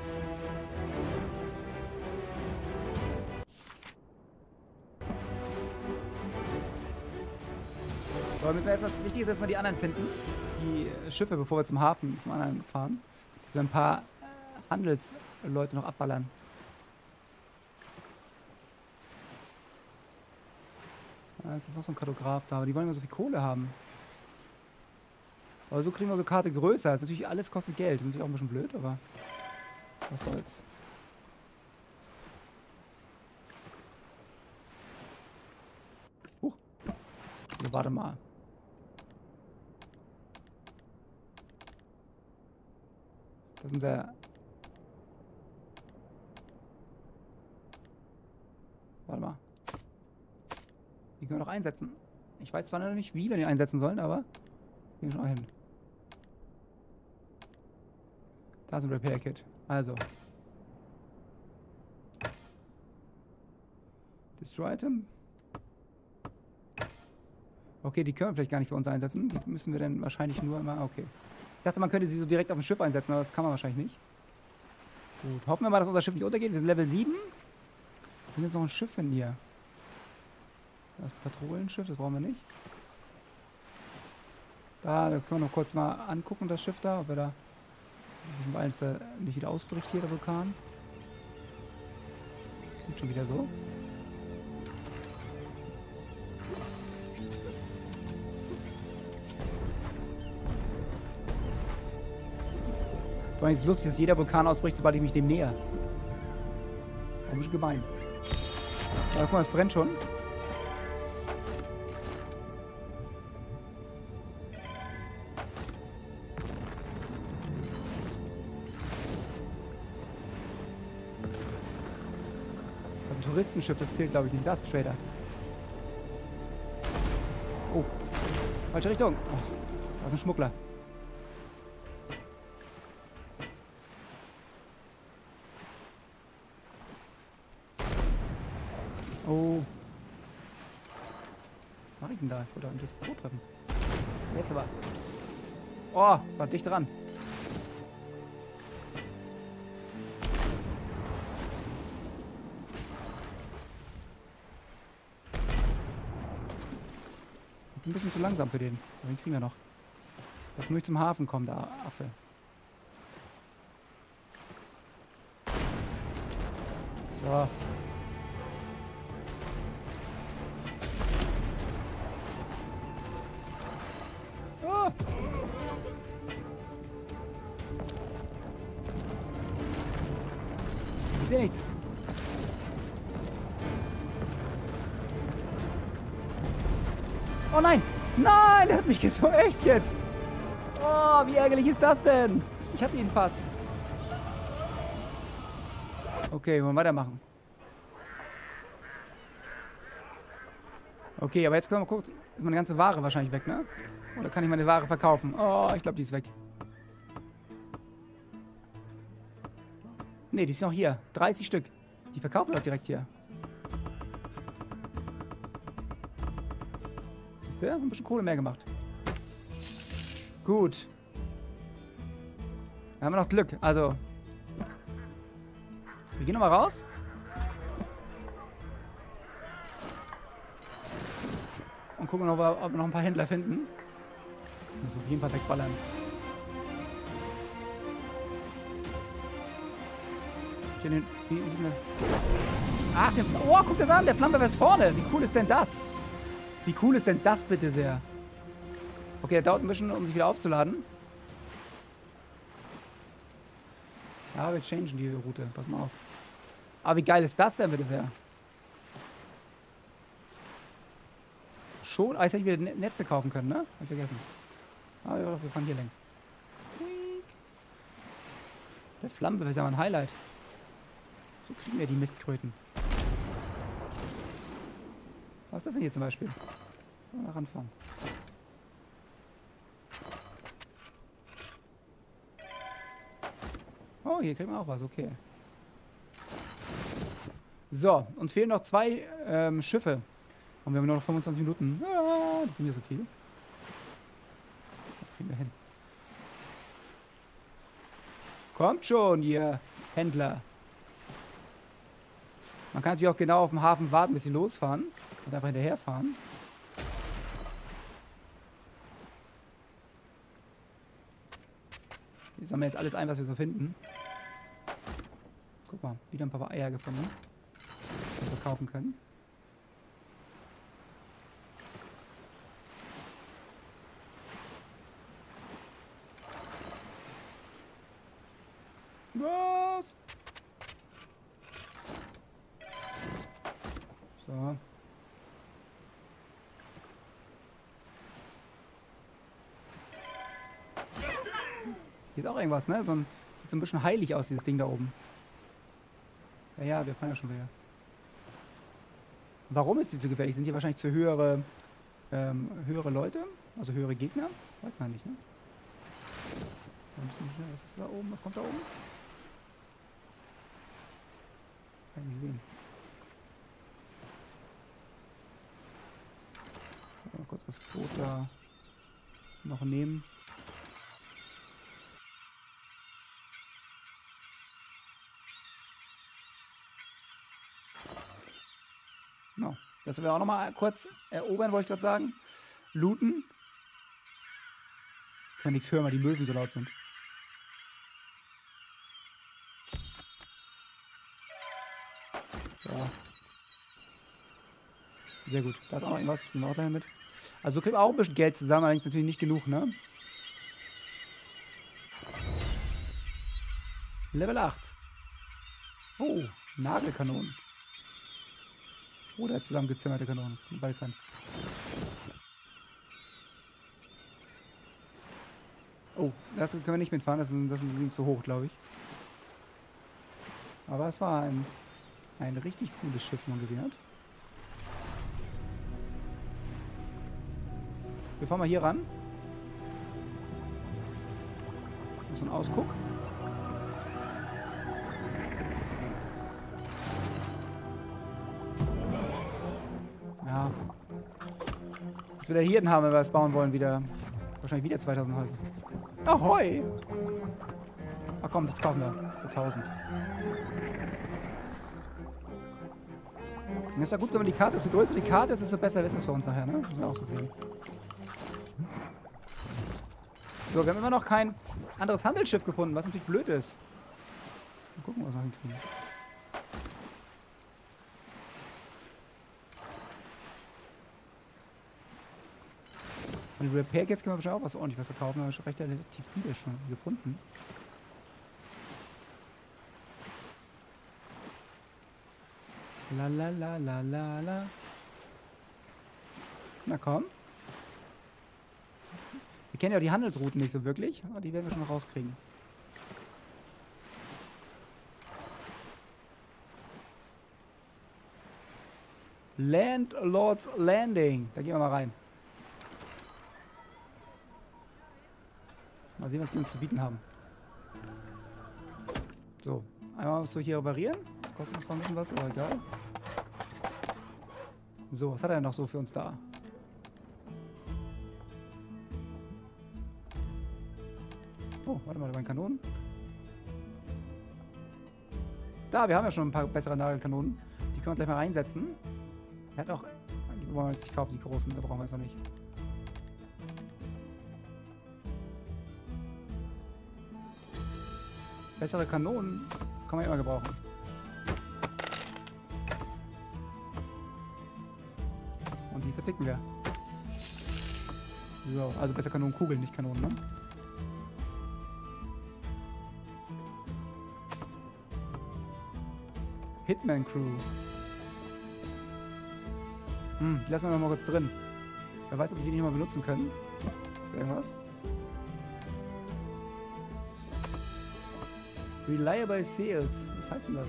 So, wir müssen erstmal, wichtig ist, dass wir die anderen finden. Die Schiffe, bevor wir zum Hafen, zum anderen fahren. Dass wir ein paar Handelsleute noch abballern. Ja, es ist noch so ein Kartograf da, aber die wollen immer so viel Kohle haben. Aber so kriegen wir so eine Karte größer. Das ist natürlich alles kostet Geld. Das ist natürlich auch ein bisschen blöd, aber was soll's. Huch. Also, warte mal. Das ist unser... Warte mal. Die können wir noch einsetzen. Ich weiß zwar noch nicht, wie wir die einsetzen sollen, aber gehen wir schon auch hin. Da ist ein Repair Kit. Also. Destroy Item. Okay, die können wir vielleicht gar nicht für uns einsetzen. Die müssen wir dann wahrscheinlich nur immer... Okay. Ich dachte, man könnte sie so direkt auf dem Schiff einsetzen, aber das kann man wahrscheinlich nicht. Gut. Hoffen wir mal, dass unser Schiff nicht untergeht. Wir sind Level sieben. Wir müssen jetzt noch ein Schiff finden hier. Das Patrouillenschiff, das brauchen wir nicht. Da, da können wir noch kurz mal angucken, das Schiff da, ob wir da bestimmt eins da nicht wieder ausbricht hier, der Vulkan. Sieht schon wieder so. Vor allem ist es lustig, dass jeder Vulkan ausbricht, sobald ich mich dem näher. Ein bisschen gemein. Aber guck mal, es brennt schon. Touristenschiff, das zählt glaube ich nicht. Das ist Trader. Oh. Falsche Richtung. Oh, da ist ein Schmuggler. Oh. Was mache ich denn da? Ich wollte das Boot treffen. Jetzt aber. Oh, war dicht dran. Ein bisschen zu langsam für den. Aber den kriegen wir noch. Darf nur nicht zum Hafen kommen, der Affe. So. Oh. Ich sehe nichts. Oh nein! Nein! Der hat mich so echt jetzt! Oh, wie ärgerlich ist das denn? Ich hatte ihn fast. Okay, wollen wir weitermachen. Okay, aber jetzt können wir gucken. Ist meine ganze Ware wahrscheinlich weg, ne? Oder kann ich meine Ware verkaufen? Oh, ich glaube, die ist weg. Ne, die ist noch hier. dreißig Stück. Die verkaufen wir doch direkt hier. Siehst du? Ein bisschen Kohle mehr gemacht. Gut. Da haben wir noch Glück. Also. Wir gehen nochmal raus. Und gucken, ob wir, ob wir noch ein paar Händler finden. Also auf jeden Fall wegballern. Den, wie, wie, Ach, der, oh, guck das an, der Flammenwerfer ist vorne. Wie cool ist denn das? Wie cool ist denn das bitte sehr? Okay, der dauert ein bisschen, um sich wieder aufzuladen. Ja, wir changen die Route. Pass mal auf. Aber wie geil ist das denn bitte sehr? Schon? Ah, jetzt hätte ich wieder Netze kaufen können, ne? Hab ich vergessen. Aber ah, wir fahren hier längs. Der Flammenwerfer ist ja mal ein Highlight. So kriegen wir die Mistkröten. Was ist das denn hier zum Beispiel? Mal ranfahren. Oh, hier kriegen wir auch was, okay. So, uns fehlen noch zwei ähm, Schiffe. Und wir haben nur noch fünfundzwanzig Minuten. Ah, das ist nicht so viel. Das kriegen wir hin. Kommt schon, ihr Händler. Man kann natürlich auch genau auf dem Hafen warten, bis sie losfahren. Und einfach hinterherfahren. Wir sammeln jetzt alles ein, was wir so finden. Guck mal, wieder ein paar Eier gefunden. Die wir verkaufen können. Was? So. Hier ist auch irgendwas, ne? So ein, sieht so ein bisschen heilig aus, dieses Ding da oben. Ja, ja, wir fahren ja schon wieder. Warum ist die so gefährlich? Sind die wahrscheinlich zu höhere, ähm, höhere Leute? Also höhere Gegner? Weiß man nicht, ne? Was ist da oben? Was kommt da oben? Kann ich nicht sehen. Mal kurz das Boot da noch nehmen. No. Das werden wir auch noch mal kurz erobern, wollte ich gerade sagen. Looten. Ich kann nichts hören, weil die Möwen so laut sind. So. Sehr gut. Da ist auch noch irgendwas. Ich nehme auch dahin mit. Also kriegen wir auch ein bisschen Geld zusammen, allerdings natürlich nicht genug, ne? Level acht. Oh, Nagelkanonen. Oder zusammengezimmerte Kanonen. Das kann beides sein. Oh, das können wir nicht mitfahren. Das ist, das ist zu hoch, glaube ich. Aber es war ein, ein richtig cooles Schiff, wie man gesehen hat. Wir fahren mal hier ran. So ein Ausguck. Ja. Dass wir da Hirten haben, wenn wir das bauen wollen, wieder. Wahrscheinlich wieder zweitausend Häuser. Ahoi! Ach komm, das kaufen wir. Für tausend. Das ist ja gut, wenn man die Karte, desto größer die Karte ist, desto besser ist es für uns nachher, ne? Müssen wir auch so sehen. So, wir haben immer noch kein anderes Handelsschiff gefunden, was natürlich blöd ist. Mal gucken, was wir hinkriegen. Von den Repair Kits können wir bestimmt auch was ordentlich was verkaufen. Da haben wir schon recht relativ viele schon gefunden. La la la la la la. Na komm. Wir kennen ja die Handelsrouten nicht so wirklich, aber die werden wir schon rauskriegen. Landlord's Landing. Da gehen wir mal rein. Mal sehen, was die uns zu bieten haben. So, einmal musst du hier reparieren. Kostet uns zwar ein bisschen was, aber egal. So, was hat er denn noch so für uns da? Oh, warte mal, da waren Kanonen. Da, wir haben ja schon ein paar bessere Nagelkanonen. Die können wir gleich mal reinsetzen. Er hat auch... Die wollen wir jetzt nicht kaufen, die großen. Da brauchen wir jetzt noch nicht. Bessere Kanonen kann man immer gebrauchen. Und die verticken wir. So, also besser Kanonenkugeln, nicht Kanonen, ne? Hitman Crew. Hm, die lassen wir noch mal kurz drin. Wer weiß, ob wir die nicht mal benutzen können. Irgendwas. Reliable Sales. Was heißt denn das?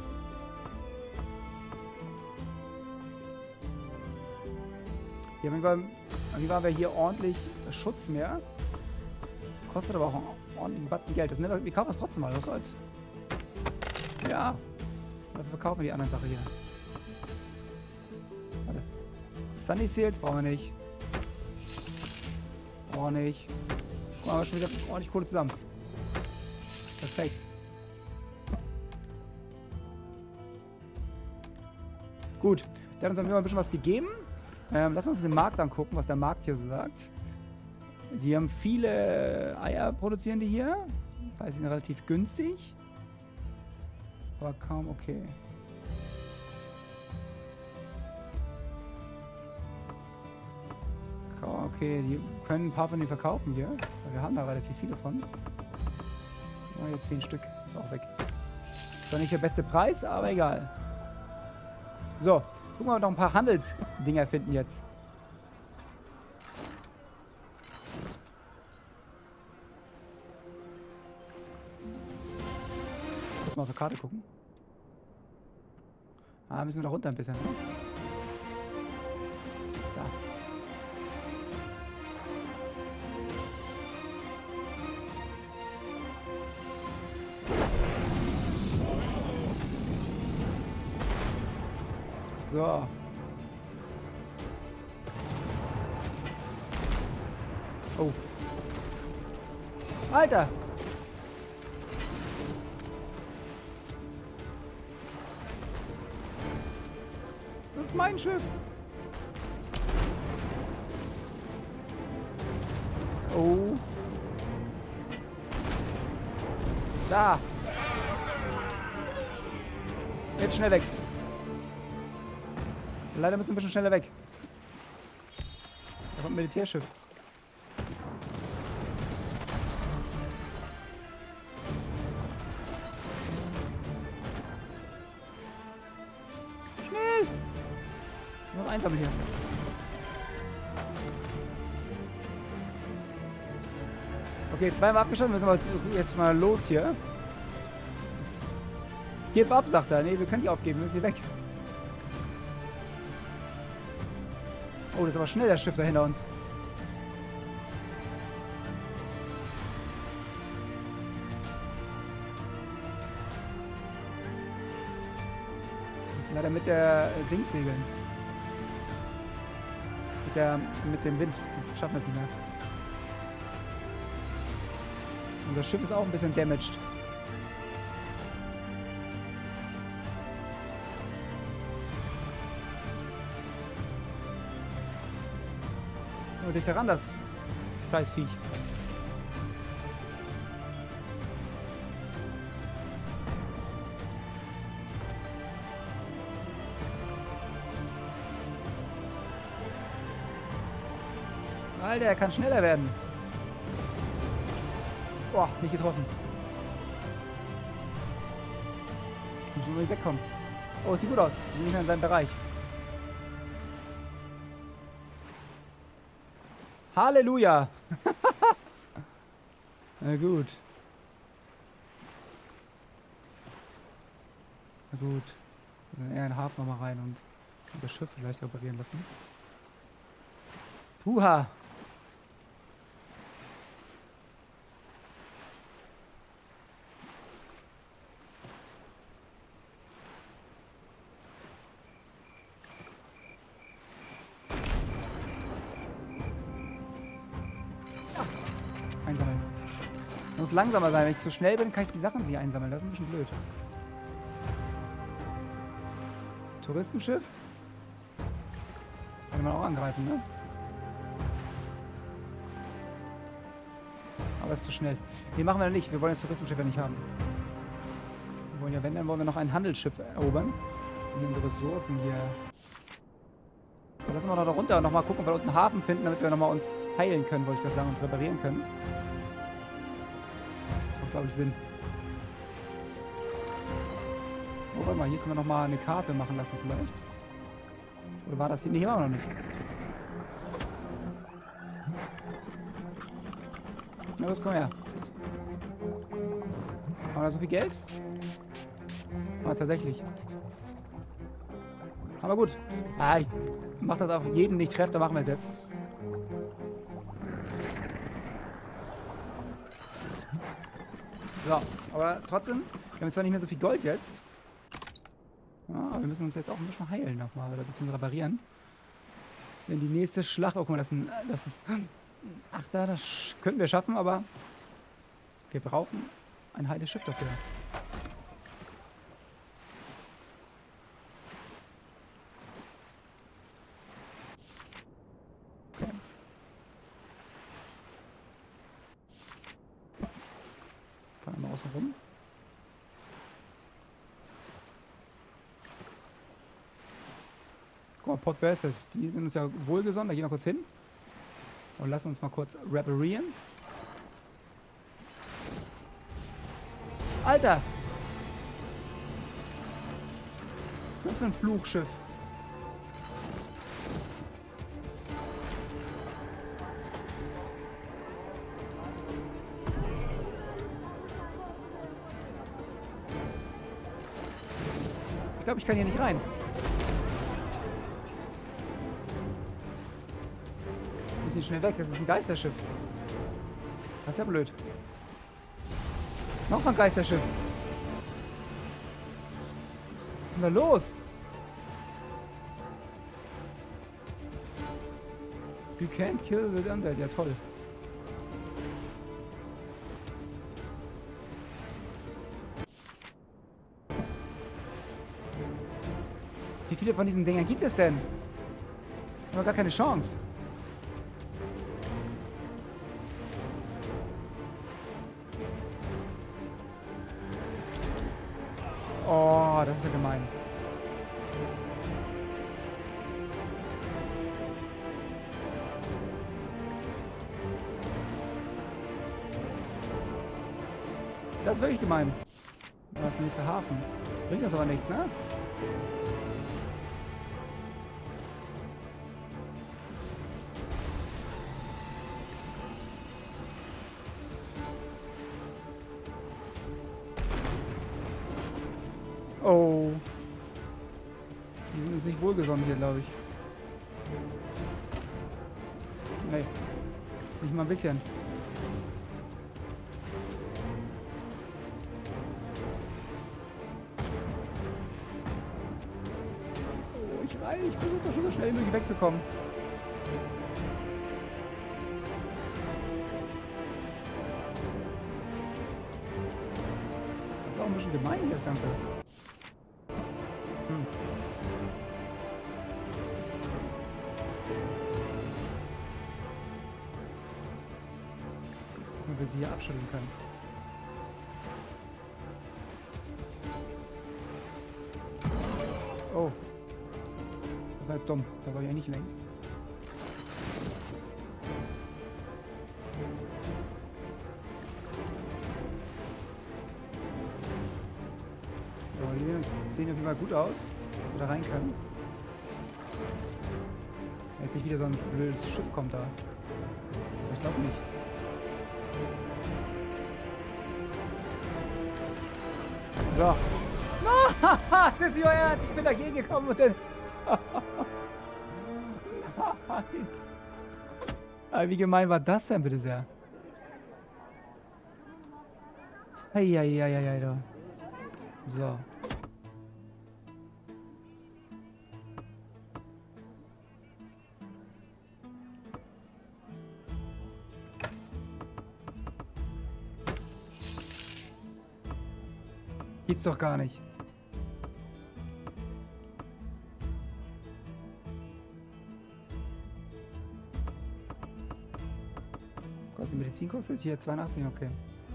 Hier haben wir, waren wir hier ordentlich Schutz mehr. Kostet aber auch einen ordentlichen Batzen Geld. Das, ne, wir kaufen das trotzdem mal. Was soll's? Ja. Dafür verkaufen wir die anderen Sachen hier. Warte. Sunny Sales brauchen wir nicht. Brauchen wir nicht. Guck mal, wir schon wieder ordentlich Kohle zusammen. Perfekt. Gut, der hat uns auf jeden Fall ein bisschen was gegeben. Ähm, lass uns den Markt angucken, was der Markt hier so sagt. Die haben viele Eier, produzieren die hier. Das heißt, sie sind relativ günstig. Aber kaum okay. Kaum okay, die können ein paar von denen verkaufen hier. Wir haben da relativ viele von. Oh, hier zehn Stück. Ist auch weg. Ist zwar nicht der beste Preis, aber egal. So, gucken wir mal, noch ein paar Handelsdinger finden jetzt. Kurz mal auf die Karte gucken. Ah, müssen wir da runter ein bisschen. Ne? Da. So. Oh. Alter! Das ist mein Schiff. Oh. Da. Jetzt schnell weg. Leider müssen wir ein bisschen schneller weg. Da kommt ein Militärschiff. Schnell! Noch ein hier. Okay, zweimal abgeschossen. Müssen wir jetzt mal los hier. Gib ab, sagt er. Ne, wir können die aufgeben. Wir müssen hier weg. Oh, das ist aber schnell, das Schiff da hinter uns. Wir müssen leider mit der Dings segeln. Mit, der, mit dem Wind. Sonst schaffen wir es nicht mehr. Unser Schiff ist auch ein bisschen damaged. Nur dich daran, das scheiß Viech. Alter, er kann schneller werden. Boah, nicht getroffen. Muss nur nicht wegkommen. Oh, sieht gut aus. Wir sind nicht mehr in seinem Bereich. Halleluja. Na gut. Na gut. Wir können eher in den Hafen nochmal rein und das Schiff vielleicht reparieren lassen. Puha. Einsammeln. Ich muss langsamer sein. Wenn ich zu schnell bin, kann ich die Sachen nicht einsammeln. Das ist ein bisschen blöd. Touristenschiff? Kann man auch angreifen, ne? Aber ist zu schnell. Nee, machen wir nicht. Wir wollen das Touristenschiff ja nicht haben. Wir wollen ja, wenn, dann wollen wir noch ein Handelsschiff erobern. Und unsere Ressourcen hier. So, lassen wir noch da runter und nochmal gucken, ob wir unten einen Hafen finden, damit wir nochmal uns heilen können, wollte ich gerade sagen, uns reparieren können. Das macht, glaube ich, Sinn. Oh, warte mal, hier können wir nochmal eine Karte machen lassen vielleicht. Oder war das hier? Ne, hier waren wir noch nicht. Na, los, komm her. Haben wir da so viel Geld? Ah, tatsächlich. Aber gut. Ah, ich mach das auf jeden nicht trefft, dann machen wir es jetzt. So, aber trotzdem, wir haben zwar nicht mehr so viel Gold jetzt. Ja, aber wir müssen uns jetzt auch ein bisschen heilen nochmal, oder beziehungsweise reparieren. Denn die nächste Schlacht, oh guck mal, das ist ein, das ist, ach da, das könnten wir schaffen, aber wir brauchen ein heiles Schiff dafür. Okay. Fahren wir mal außen rum. Guck mal, Port Berthes, die sind uns ja wohlgesonnen. Da gehen wir kurz hin. Und lassen uns mal kurz reparieren. Alter! Was ist das für ein Flugschiff? Ich glaube, ich kann hier nicht rein. Ich muss nicht schnell weg, das ist ein Geisterschiff. Das ist ja blöd. Noch so ein Geisterschiff. Was ist denn da los? You can't kill the undead. Ja, toll. Wie viele von diesen Dingern gibt es denn? Ich habe gar keine Chance. Oh, das ist ja gemein. Das ist wirklich gemein. Das nächste Hafen. Bringt das aber nichts, ne? Oh. Die sind uns nicht wohlgesonnen hier, glaube ich. Nee. Nicht mal ein bisschen. Oh, ich rein. Ich versuche da schon so schnell wie möglich wegzukommen. Das ist auch ein bisschen gemein hier, das Ganze. Hm. Gucken, ob wir sie hier abschütteln können. Oh. Das war jetzt dumm. Da war ich ja nicht längs. Die sehen, sehen auf jeden Fall gut aus, dass wir da rein können. Jetzt nicht wieder so ein blödes Schiff kommt da. Ich glaube nicht. So. Haha, das ist nicht euer Ernst. Ich bin dagegen gekommen und dann... Nein. Aber wie gemein war das denn, bitte sehr? Eieieiei, da. So. Gibt's doch gar nicht. Kostet die Medizin kostet hier zweiundachtzig, okay.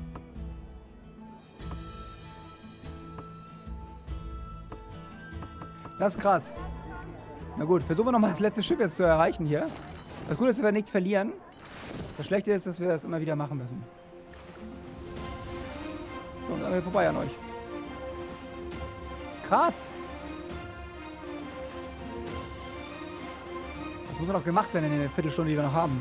Das ist krass. Na gut, versuchen wir nochmal das letzte Schiff jetzt zu erreichen hier. Das Gute ist, dass wir nichts verlieren. Das Schlechte ist, dass wir das immer wieder machen müssen. So, dann sind wir vorbei an euch. Krass! Das muss doch noch gemacht werden in der Viertelstunde, die wir noch haben.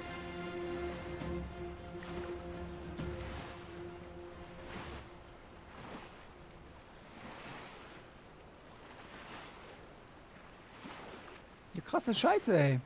Ja, krasse Scheiße, ey.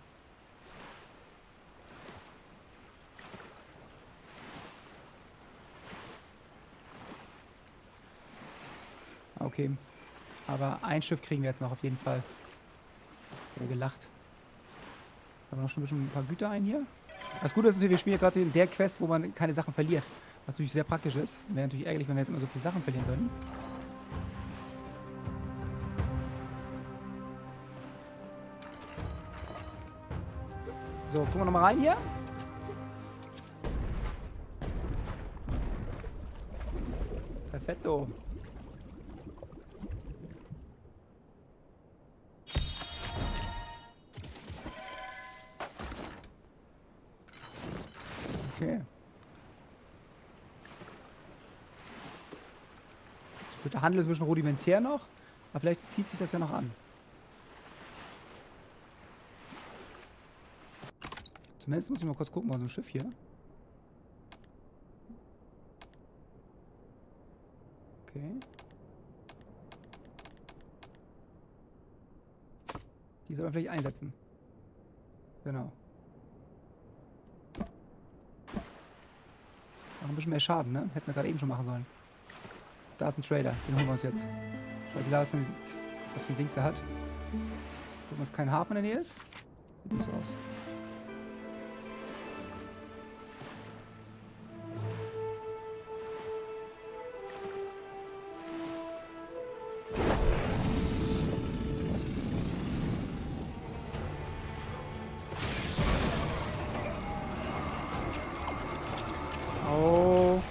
Okay. Aber ein Schiff kriegen wir jetzt noch auf jeden Fall. Sehr gelacht. Haben wir noch schon ein bisschen ein paar Güter ein hier. Das Gute ist natürlich, wir spielen jetzt gerade in der Quest, wo man keine Sachen verliert. Was natürlich sehr praktisch ist. Wäre natürlich ärgerlich, wenn wir jetzt immer so viele Sachen verlieren würden. So, gucken wir nochmal rein hier. Perfetto. Okay. Der Handel ist ein bisschen rudimentär noch, aber vielleicht zieht sich das ja noch an. Zumindest muss ich mal kurz gucken, mal so ein Schiff hier. Okay. Die soll man vielleicht einsetzen. Genau. Noch ein bisschen mehr Schaden, ne? Hätten wir gerade eben schon machen sollen. Da ist ein Trader, den holen wir uns jetzt. Scheiße, da was für ein, was für ein Dings der hat. Gucken, dass kein Hafen in der Nähe ist. Sieht nicht so aus. Oh.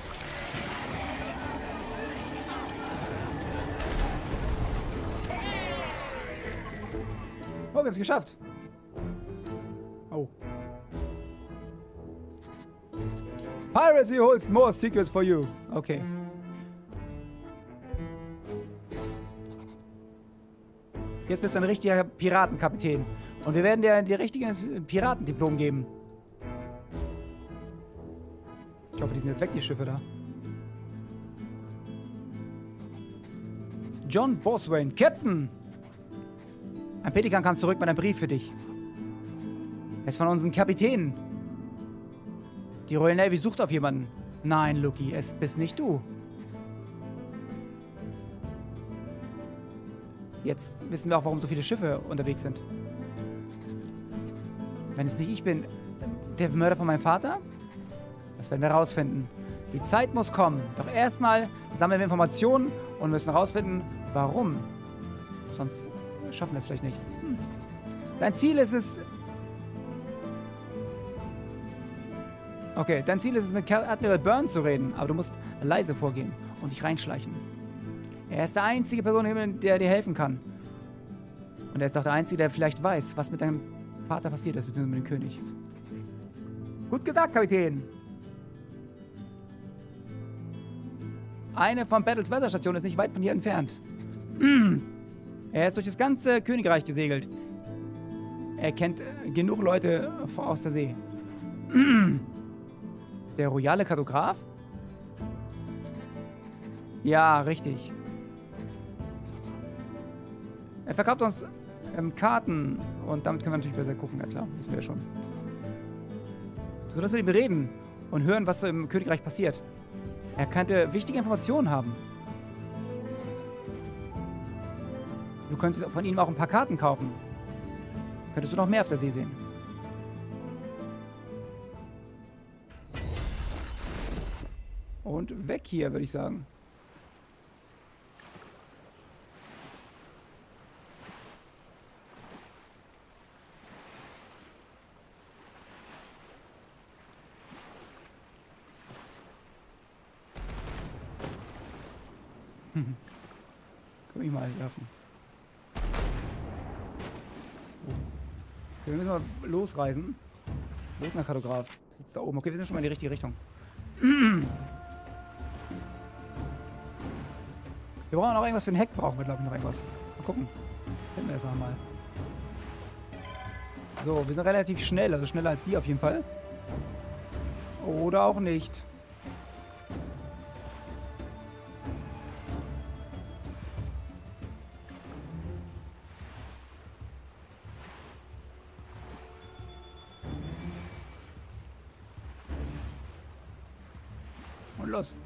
Oh, wir haben es geschafft. Oh. Piracy holds more secrets for you. Okay. Jetzt bist du ein richtiger Piratenkapitän. Und wir werden dir die richtige Piratendiplom geben. Ich hoffe, die sind jetzt weg, die Schiffe da. John Boswain, Captain! Ein Pelikan kam zurück mit einem Brief für dich. Er ist von unseren Kapitänen. Die Royal Navy sucht auf jemanden. Nein, Lucky, es bist nicht du. Jetzt wissen wir auch, warum so viele Schiffe unterwegs sind. Wenn es nicht ich bin, der Mörder von meinem Vater? Das werden wir rausfinden. Die Zeit muss kommen. Doch erstmal sammeln wir Informationen und müssen herausfinden, warum. Sonst schaffen wir es vielleicht nicht. Hm. Dein Ziel ist es... Okay, dein Ziel ist es, mit Admiral Byrne zu reden, aber du musst leise vorgehen und dich reinschleichen. Er ist der einzige Person im Himmel, der dir helfen kann. Und er ist auch der Einzige, der vielleicht weiß, was mit deinem Vater passiert ist, beziehungsweise mit dem König. Gut gesagt, Kapitän. Eine von Battles Wetterstation ist nicht weit von hier entfernt. Er ist durch das ganze Königreich gesegelt. Er kennt äh, genug Leute aus der See. Der royale Kartograf? Ja, richtig. Er verkauft uns ähm, Karten und damit können wir natürlich besser gucken. Ja klar, wissen wir schon. Du solltest mit ihm reden und hören, was so im Königreich passiert. Er könnte wichtige Informationen haben. Du könntest von ihm auch ein paar Karten kaufen. Könntest du noch mehr auf der See sehen. Und weg hier, würde ich sagen. Hm. Komm ich mal werfen. Oh. Okay, wir müssen mal losreisen. Wo ist denn der Kartograf? Der sitzt da oben. Okay, wir sind schon mal in die richtige Richtung. Wir brauchen noch irgendwas für ein Heck. Brauchen wir, glaube ich, noch irgendwas. Mal gucken. Finden wir das mal. So, wir sind relativ schnell. Also schneller als die auf jeden Fall. Oder auch nicht. Und los.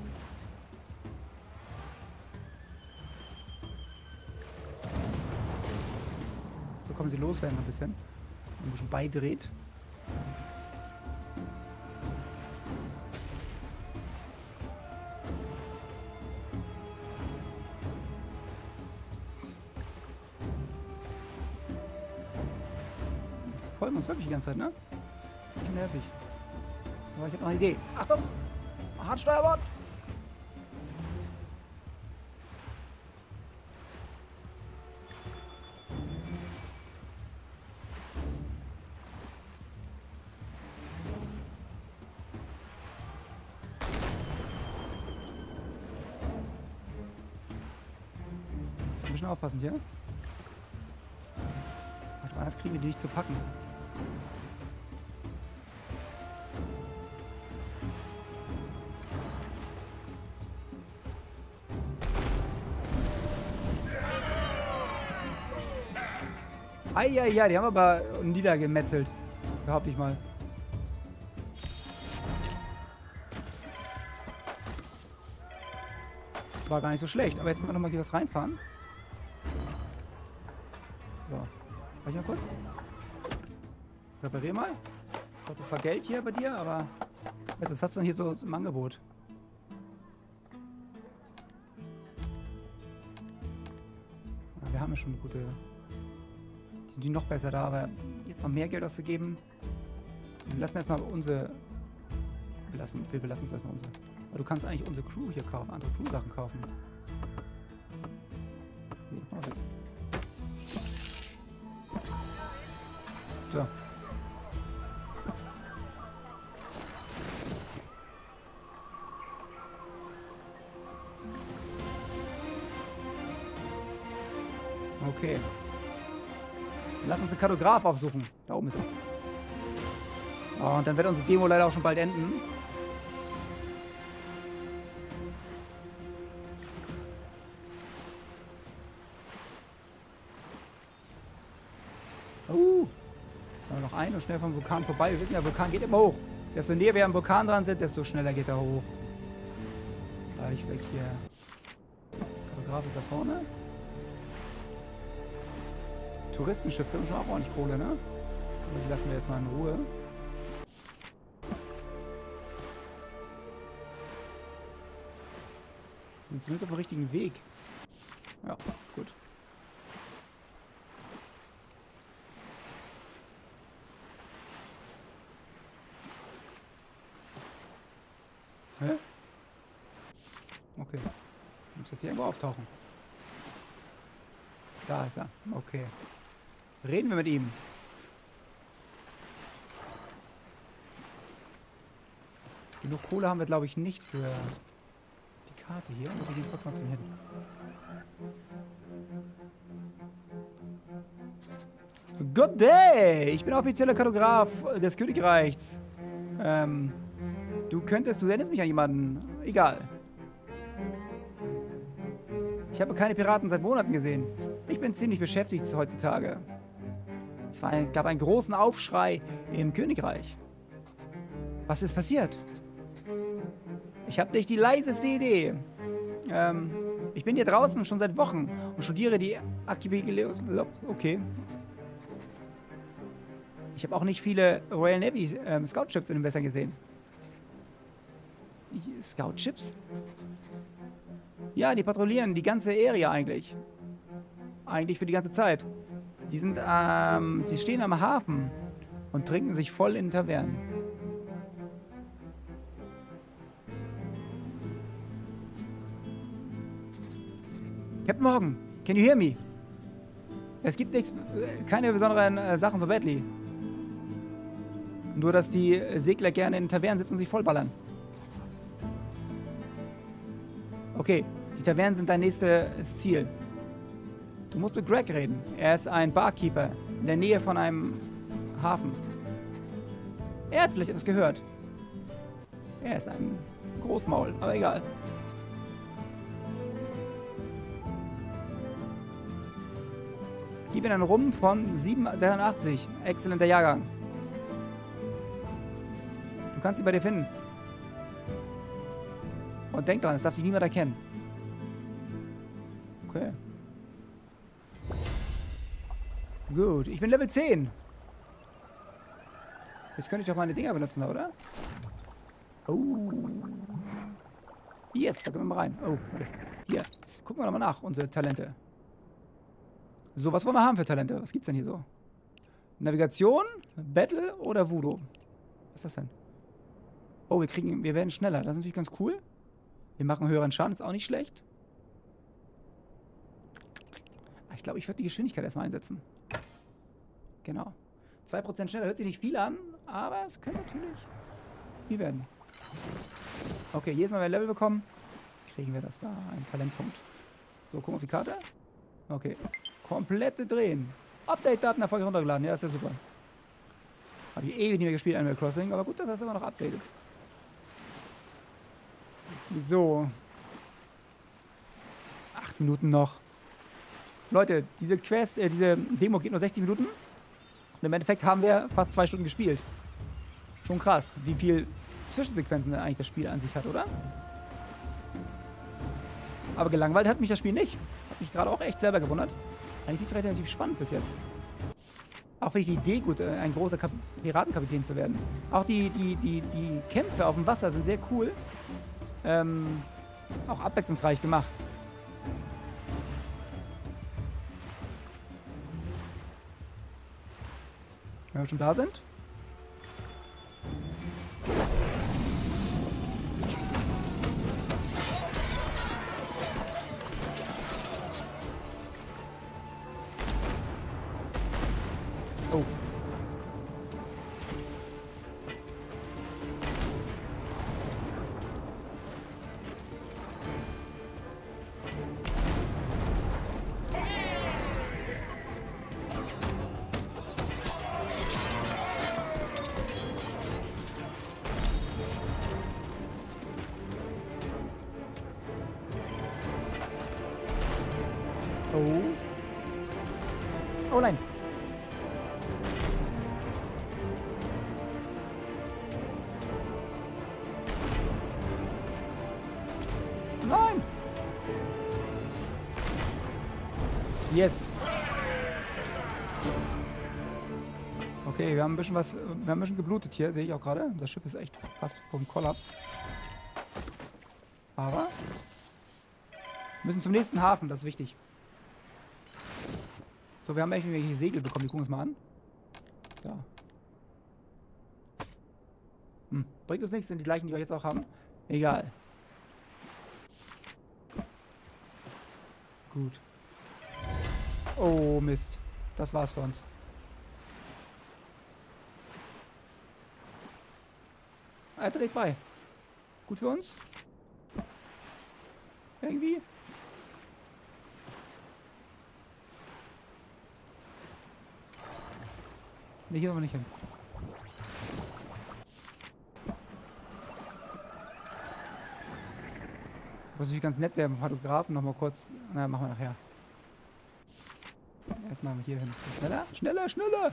So kommen sie loswerden ein bisschen. Ein bisschen beidreht. Folgen uns wirklich die ganze Zeit, ne? Schon nervig. Aber ich habe noch eine Idee. Achtung! Hartsteuerbord! Ein bisschen aufpassen hier. Ach, anders kriegen wir die nicht zu packen. Eieiei, die haben aber niedergemetzelt. Behaupte ich mal. War gar nicht so schlecht, aber jetzt können wir nochmal hier was reinfahren. So. Mach ich mal kurz. Reparier mal. Kostet zwar Geld hier bei dir, aber weißt du, was hast du denn hier so im Angebot? Ja, wir haben ja schon eine gute... Sind die noch besser da, aber jetzt noch mehr Geld auszugeben. Wir lassen erstmal unsere. Wir, lassen, wir belassen uns erstmal unsere. Aber du kannst eigentlich unsere Crew hier kaufen, andere Crew-Sachen kaufen. Hier, mach das. So. Okay. Lass uns den Kartograf aufsuchen. Da oben ist er. Oh, und dann wird unsere Demo leider auch schon bald enden. Uh. Jetzt noch ein und schnell vom Vulkan vorbei. Wir wissen ja, der Vulkan geht immer hoch. Desto näher wir am Vulkan dran sind, desto schneller geht er hoch. Gleich weg hier. Der Kartograf ist da vorne. Touristenschiff können schon auch ordentlich Kohle, ne? Aber die lassen wir jetzt mal in Ruhe. Sind zumindest auf dem richtigen Weg. Ja, gut. Hä? Okay. Muss jetzt hier irgendwo auftauchen. Da ist er. Okay. Reden wir mit ihm. Genug Kohle haben wir, glaube ich, nicht für die Karte hier und wir gehen trotzdem hin. Good day! Ich bin offizieller Kartograf des Königreichs. Ähm, du könntest, du sendest mich an jemanden. Egal. Ich habe keine Piraten seit Monaten gesehen. Ich bin ziemlich beschäftigt heutzutage. Es war ein, gab einen großen Aufschrei im Königreich. Was ist passiert? Ich habe nicht die leiseste Idee. Ähm, ich bin hier draußen schon seit Wochen und studiere die Archipelago. Okay. Ich habe auch nicht viele Royal Navy ähm, Scout-Ships in den Wässern gesehen. Scout-Ships? Ja, die patrouillieren die ganze Area eigentlich. Eigentlich für die ganze Zeit. Die sind, ähm, die stehen am Hafen und trinken sich voll in Tavernen. Captain Morgan, can you hear me? Es gibt nichts, keine besonderen äh, Sachen für Batley. Nur, dass die Segler gerne in Tavernen sitzen und sich vollballern. Okay, die Tavernen sind dein nächstes Ziel. Du musst mit Greg reden. Er ist ein Barkeeper in der Nähe von einem Hafen. Er hat vielleicht etwas gehört. Er ist ein Großmaul, aber egal. Gib ihm einen Rum von siebenundachtzig. Exzellenter Jahrgang. Du kannst ihn bei dir finden. Und denk dran, es darf dich niemand erkennen. Okay. Gut, ich bin Level zehn. Jetzt könnte ich doch meine Dinger benutzen, oder? Oh. Yes, da können wir mal rein. Oh, warte. Hier. Gucken wir doch mal nach, unsere Talente. So, was wollen wir haben für Talente? Was gibt's denn hier so? Navigation, Battle oder Voodoo? Was ist das denn? Oh, wir kriegen, wir werden schneller. Das ist natürlich ganz cool. Wir machen höheren Schaden, ist auch nicht schlecht. Ich glaube, ich würde die Geschwindigkeit erstmal einsetzen. Genau. zwei Prozent schneller hört sich nicht viel an, aber es könnte natürlich viel werden. Okay, jedes Mal, wenn wir Level bekommen, kriegen wir das da, einen Talentpunkt. So, gucken wir auf die Karte. Okay. Komplette Drehen. Update-Daten erfolgreich runtergeladen. Ja, ist ja super. Habe ich ewig nicht mehr gespielt, Animal Crossing, aber gut, dass das immer noch updatet. So. Acht Minuten noch. Leute, diese Quest, äh, diese Demo geht nur sechzig Minuten. Und im Endeffekt haben wir fast zwei Stunden gespielt. Schon krass, wie viel Zwischensequenzen denn eigentlich das Spiel an sich hat, oder? Aber gelangweilt hat mich das Spiel nicht. Hat mich gerade auch echt selber gewundert. Eigentlich ist es relativ spannend bis jetzt. Auch finde ich die Idee gut, ein großer Kap Piratenkapitän zu werden. Auch die, die, die, die Kämpfe auf dem Wasser sind sehr cool. Ähm, auch abwechslungsreich gemacht. Wenn wir schon da sind. Oh. Oh. Oh nein. Nein. Yes. Okay, wir haben ein bisschen was, wir haben ein bisschen geblutet hier, sehe ich auch gerade. Das Schiff ist echt fast vom Kollaps. Aber wir müssen zum nächsten Hafen, das ist wichtig. So, wir haben echt irgendwelche Segel bekommen. Die gucken uns mal an. Da. Hm, bringt uns nichts, sind die gleichen, die wir jetzt auch haben. Egal. Gut. Oh, Mist. Das war's für uns. Er dreht bei. Gut für uns. Irgendwie. Ne, hier aber nicht hin. Was natürlich ganz nett wäre, beim Fotografen noch mal kurz. Na, machen wir nachher. Erstmal hier hin. Schneller, schneller, schneller!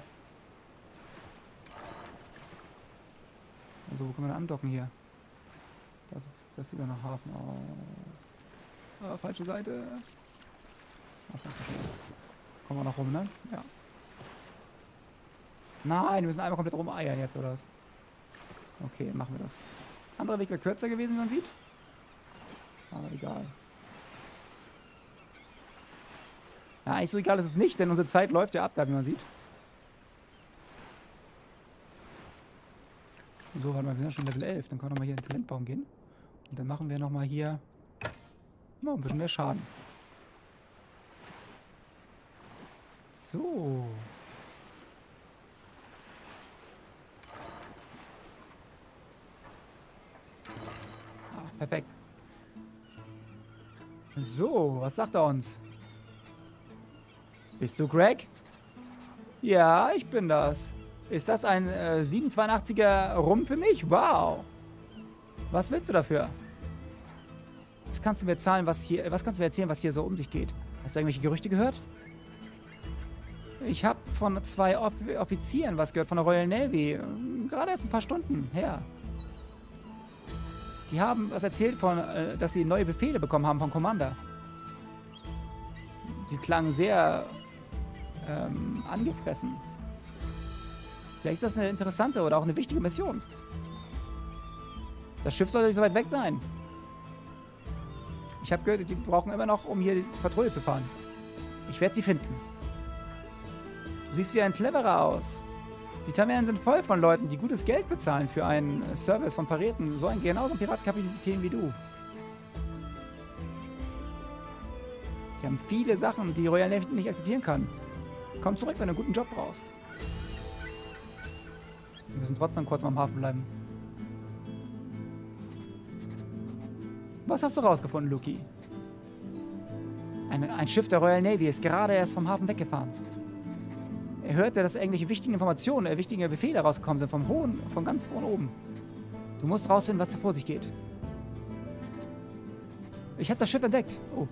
Also, wo können wir denn andocken hier? Das ist, das ist wieder nach Hafen. Oh. Ah, falsche Seite. Ach, kommen wir noch rum, ne? Ja. Nein, wir müssen einmal komplett rumeiern jetzt, oder was? Okay, machen wir das. Anderer Weg wäre kürzer gewesen, wie man sieht. Aber egal. Ja, eigentlich so egal ist es nicht, denn unsere Zeit läuft ja ab, da wie man sieht. So, warte mal, wir sind schon Level elf. Dann können wir nochmal hier in den Talentbaum gehen. Und dann machen wir nochmal hier oh, ein bisschen mehr Schaden. So. Ah, perfekt. So, was sagt er uns? Bist du Greg? Ja, ich bin das. Ist das ein äh, siebenhundertzweiundachtziger Rum für mich? Wow. Was willst du dafür? Was kannst du mir erzählen, was hier, was kannst du mir erzählen, was hier so um dich geht? Hast du irgendwelche Gerüchte gehört? Ich habe von zwei Off Offizieren was gehört, von der Royal Navy. Gerade erst ein paar Stunden her. Die haben was erzählt, von, äh, dass sie neue Befehle bekommen haben vom Commander. Sie klangen sehr ähm, angefressen. Vielleicht ist das eine interessante oder auch eine wichtige Mission. Das Schiff sollte nicht so weit weg sein. Ich habe gehört, die brauchen immer noch, um hier die Patrouille zu fahren. Ich werde sie finden. Du siehst wie ein Cleverer aus. Die Tavernen sind voll von Leuten, die gutes Geld bezahlen für einen Service von Piraten. So ein genauso ein Piratenkapitän wie du. Die haben viele Sachen, die Royal Navy nicht akzeptieren kann. Komm zurück, wenn du einen guten Job brauchst. Wir müssen trotzdem kurz mal am Hafen bleiben. Was hast du rausgefunden, Luki? Ein, ein Schiff der Royal Navy ist gerade erst vom Hafen weggefahren. Er hörte, dass irgendwelche wichtigen Informationen, äh, wichtige Befehle rausgekommen sind, vom hohen, von ganz vorne oben. Du musst rausfinden, was da vor sich geht. Ich habe das Schiff entdeckt. Oh.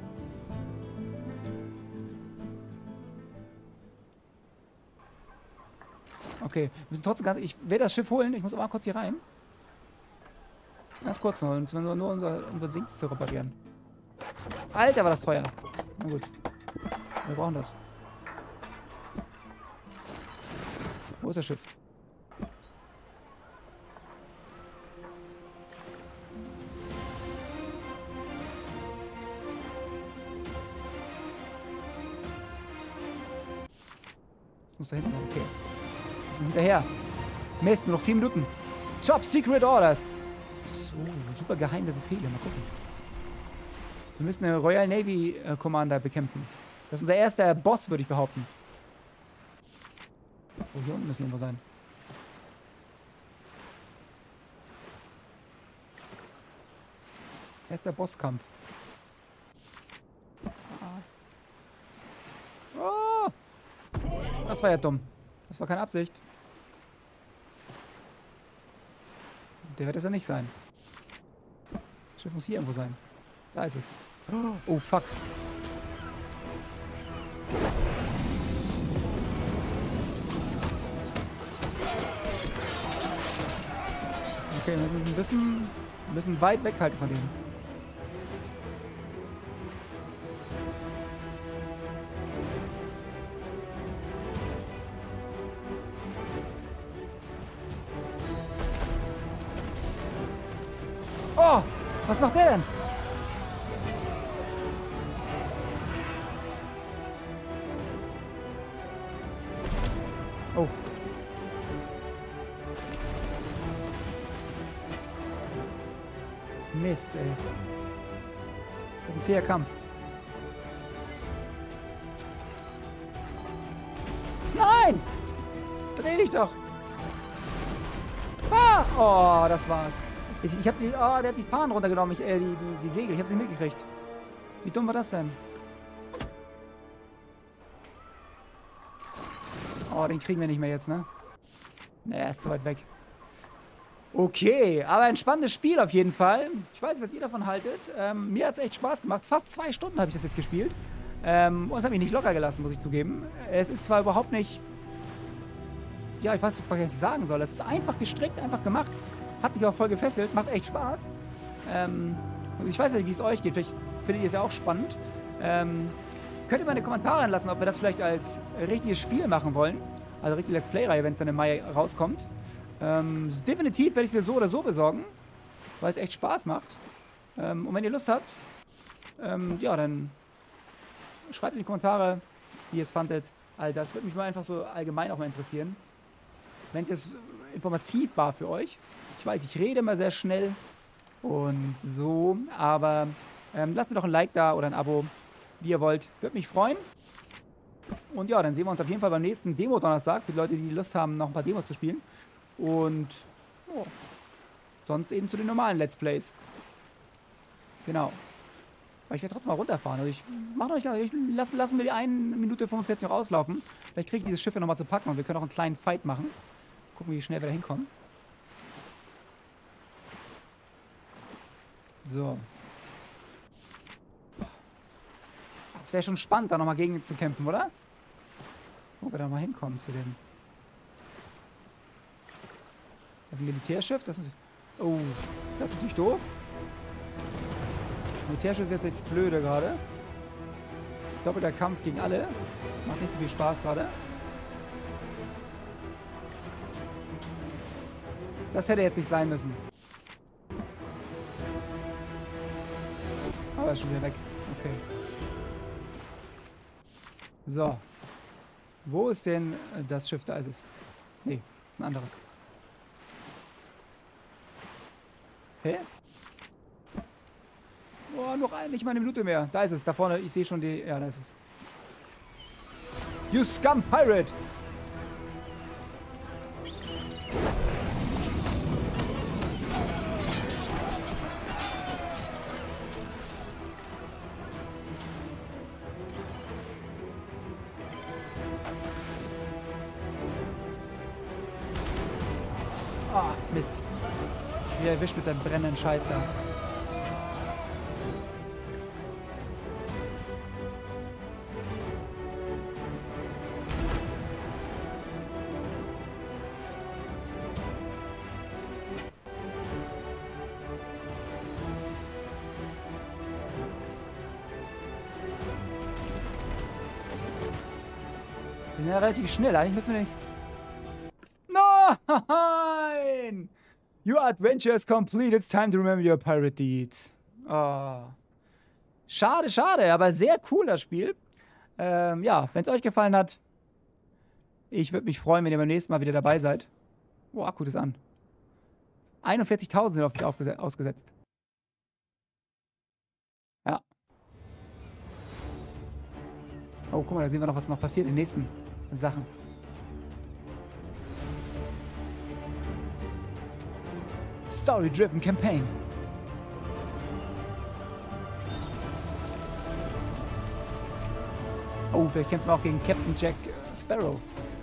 Okay, wir müssen trotzdem ganz... Ich werde das Schiff holen. Ich muss aber mal kurz hier rein. Ganz kurz nur, nur, nur unser, unser Dings zu reparieren. Alter, war das teuer. Na gut. Wir brauchen das. Wo ist das Schiff? Das muss da hinten sein. Okay. Wir sind hinterher. Mist, nur noch vier Minuten. Top Secret Orders. So, super geheime Befehle. Mal gucken. Wir müssen eine Royal Navy äh, Commander bekämpfen. Das ist unser erster Boss, würde ich behaupten. Oh, hier unten müssen irgendwo sein. Erster Bosskampf. Oh! Das war ja dumm. Das war keine Absicht. Der wird es ja nicht sein. Das Schiff muss hier irgendwo sein. Da ist es. Oh, fuck. Okay, wir müssen ein bisschen, ein bisschen weit weghalten von denen. Oh! Was macht der denn? Oh. Mist, ey. Ein zäher Kampf. Nein! Dreh dich doch! Ah! Oh, das war's. Ich, ich hab die... Oh, der hat die Fahnen runtergenommen. Ich, äh, die, die, die Segel. Ich hab's nicht mitgekriegt. Wie dumm war das denn? Oh, den kriegen wir nicht mehr jetzt, ne? Ne, er ist zu weit weg. Okay, aber ein spannendes Spiel auf jeden Fall. Ich weiß nicht, was ihr davon haltet. Ähm, mir hat es echt Spaß gemacht. Fast zwei Stunden habe ich das jetzt gespielt. Ähm, und es hat mich nicht locker gelassen, muss ich zugeben. Es ist zwar überhaupt nicht... Ja, ich weiß nicht, was ich sagen soll. Es ist einfach gestrickt, einfach gemacht. Hat mich auch voll gefesselt. Macht echt Spaß. Ähm, und ich weiß nicht, wie es euch geht. Vielleicht findet ihr es ja auch spannend. Ähm, könnt ihr mal in die Kommentare lassen, ob wir das vielleicht als richtiges Spiel machen wollen. Also richtige Let's Play-Reihe, wenn es dann im Mai rauskommt. Ähm, definitiv werde ich es mir so oder so besorgen, weil es echt Spaß macht. Ähm, und wenn ihr Lust habt, ähm, ja, dann schreibt in die Kommentare, wie ihr es fandet. All das würde mich mal einfach so allgemein auch mal interessieren. Wenn es jetzt informativ war für euch. Ich weiß, ich rede immer sehr schnell und so, aber ähm, lasst mir doch ein Like da oder ein Abo, wie ihr wollt. Würde mich freuen. Und ja, dann sehen wir uns auf jeden Fall beim nächsten Demo-Donnerstag, für die Leute, die Lust haben, noch ein paar Demos zu spielen. Und oh, sonst eben zu den normalen Let's Plays. Genau. Aber ich werde trotzdem mal runterfahren. Also ich mache noch nicht ganz. Ich lassen, lassen wir die eine Minute fünfundvierzig noch auslaufen. Vielleicht kriege ich dieses Schiff ja nochmal zu packen und wir können auch einen kleinen Fight machen. Gucken, wie schnell wir da hinkommen. So. Das wäre schon spannend, da nochmal gegen zu kämpfen, oder? Wo wir da mal hinkommen zu dem. Das ist ein Militärschiff. Das ist. Oh, das ist natürlich doof. Militärschiff ist jetzt echt blöde gerade. Doppelter Kampf gegen alle. Macht nicht so viel Spaß gerade. Das hätte jetzt nicht sein müssen. Aber ist schon wieder weg. Okay. So. Wo ist denn das Schiff? Da ist es. Nee, ein anderes. Hä? Boah, noch ein, nicht mal eine Minute mehr. Da ist es. Da vorne, ich sehe schon die... Ja, da ist es. You scum pirate! Ah, Mist. Wieder erwischt mit dem brennenden Scheiß da. Wir sind ja relativ schnell. Eigentlich müssen wir nichts... Nein! Your adventure is complete. It's time to remember your pirate deeds. Oh. Schade, schade, aber sehr cool das Spiel. Ähm, ja, wenn es euch gefallen hat, ich würde mich freuen, wenn ihr beim nächsten Mal wieder dabei seid. Oh, Akku ist an. einundvierzigtausend sind auf mich ausgesetzt. Ja. Oh, guck mal, da sehen wir noch, was noch passiert in den nächsten Sachen. Story-driven Campaign. Oh, vielleicht kämpfen wir auch gegen Captain Jack Sparrow.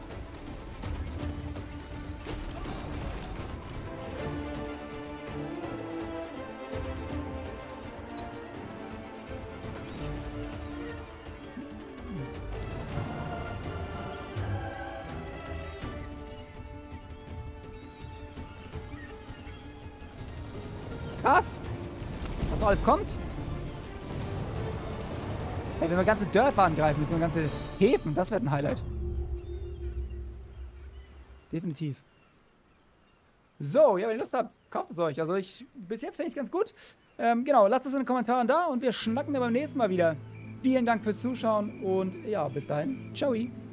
Krass! Was noch alles kommt? Hey, wenn wir ganze Dörfer angreifen müssen und ganze Häfen, das wird ein Highlight. Definitiv. So, ja, wenn ihr Lust habt, kauft es euch. Also ich, bis jetzt finde ich es ganz gut. Ähm, genau, lasst es in den Kommentaren da und wir schnacken dann beim nächsten Mal wieder. Vielen Dank fürs Zuschauen und ja, bis dahin. Ciao.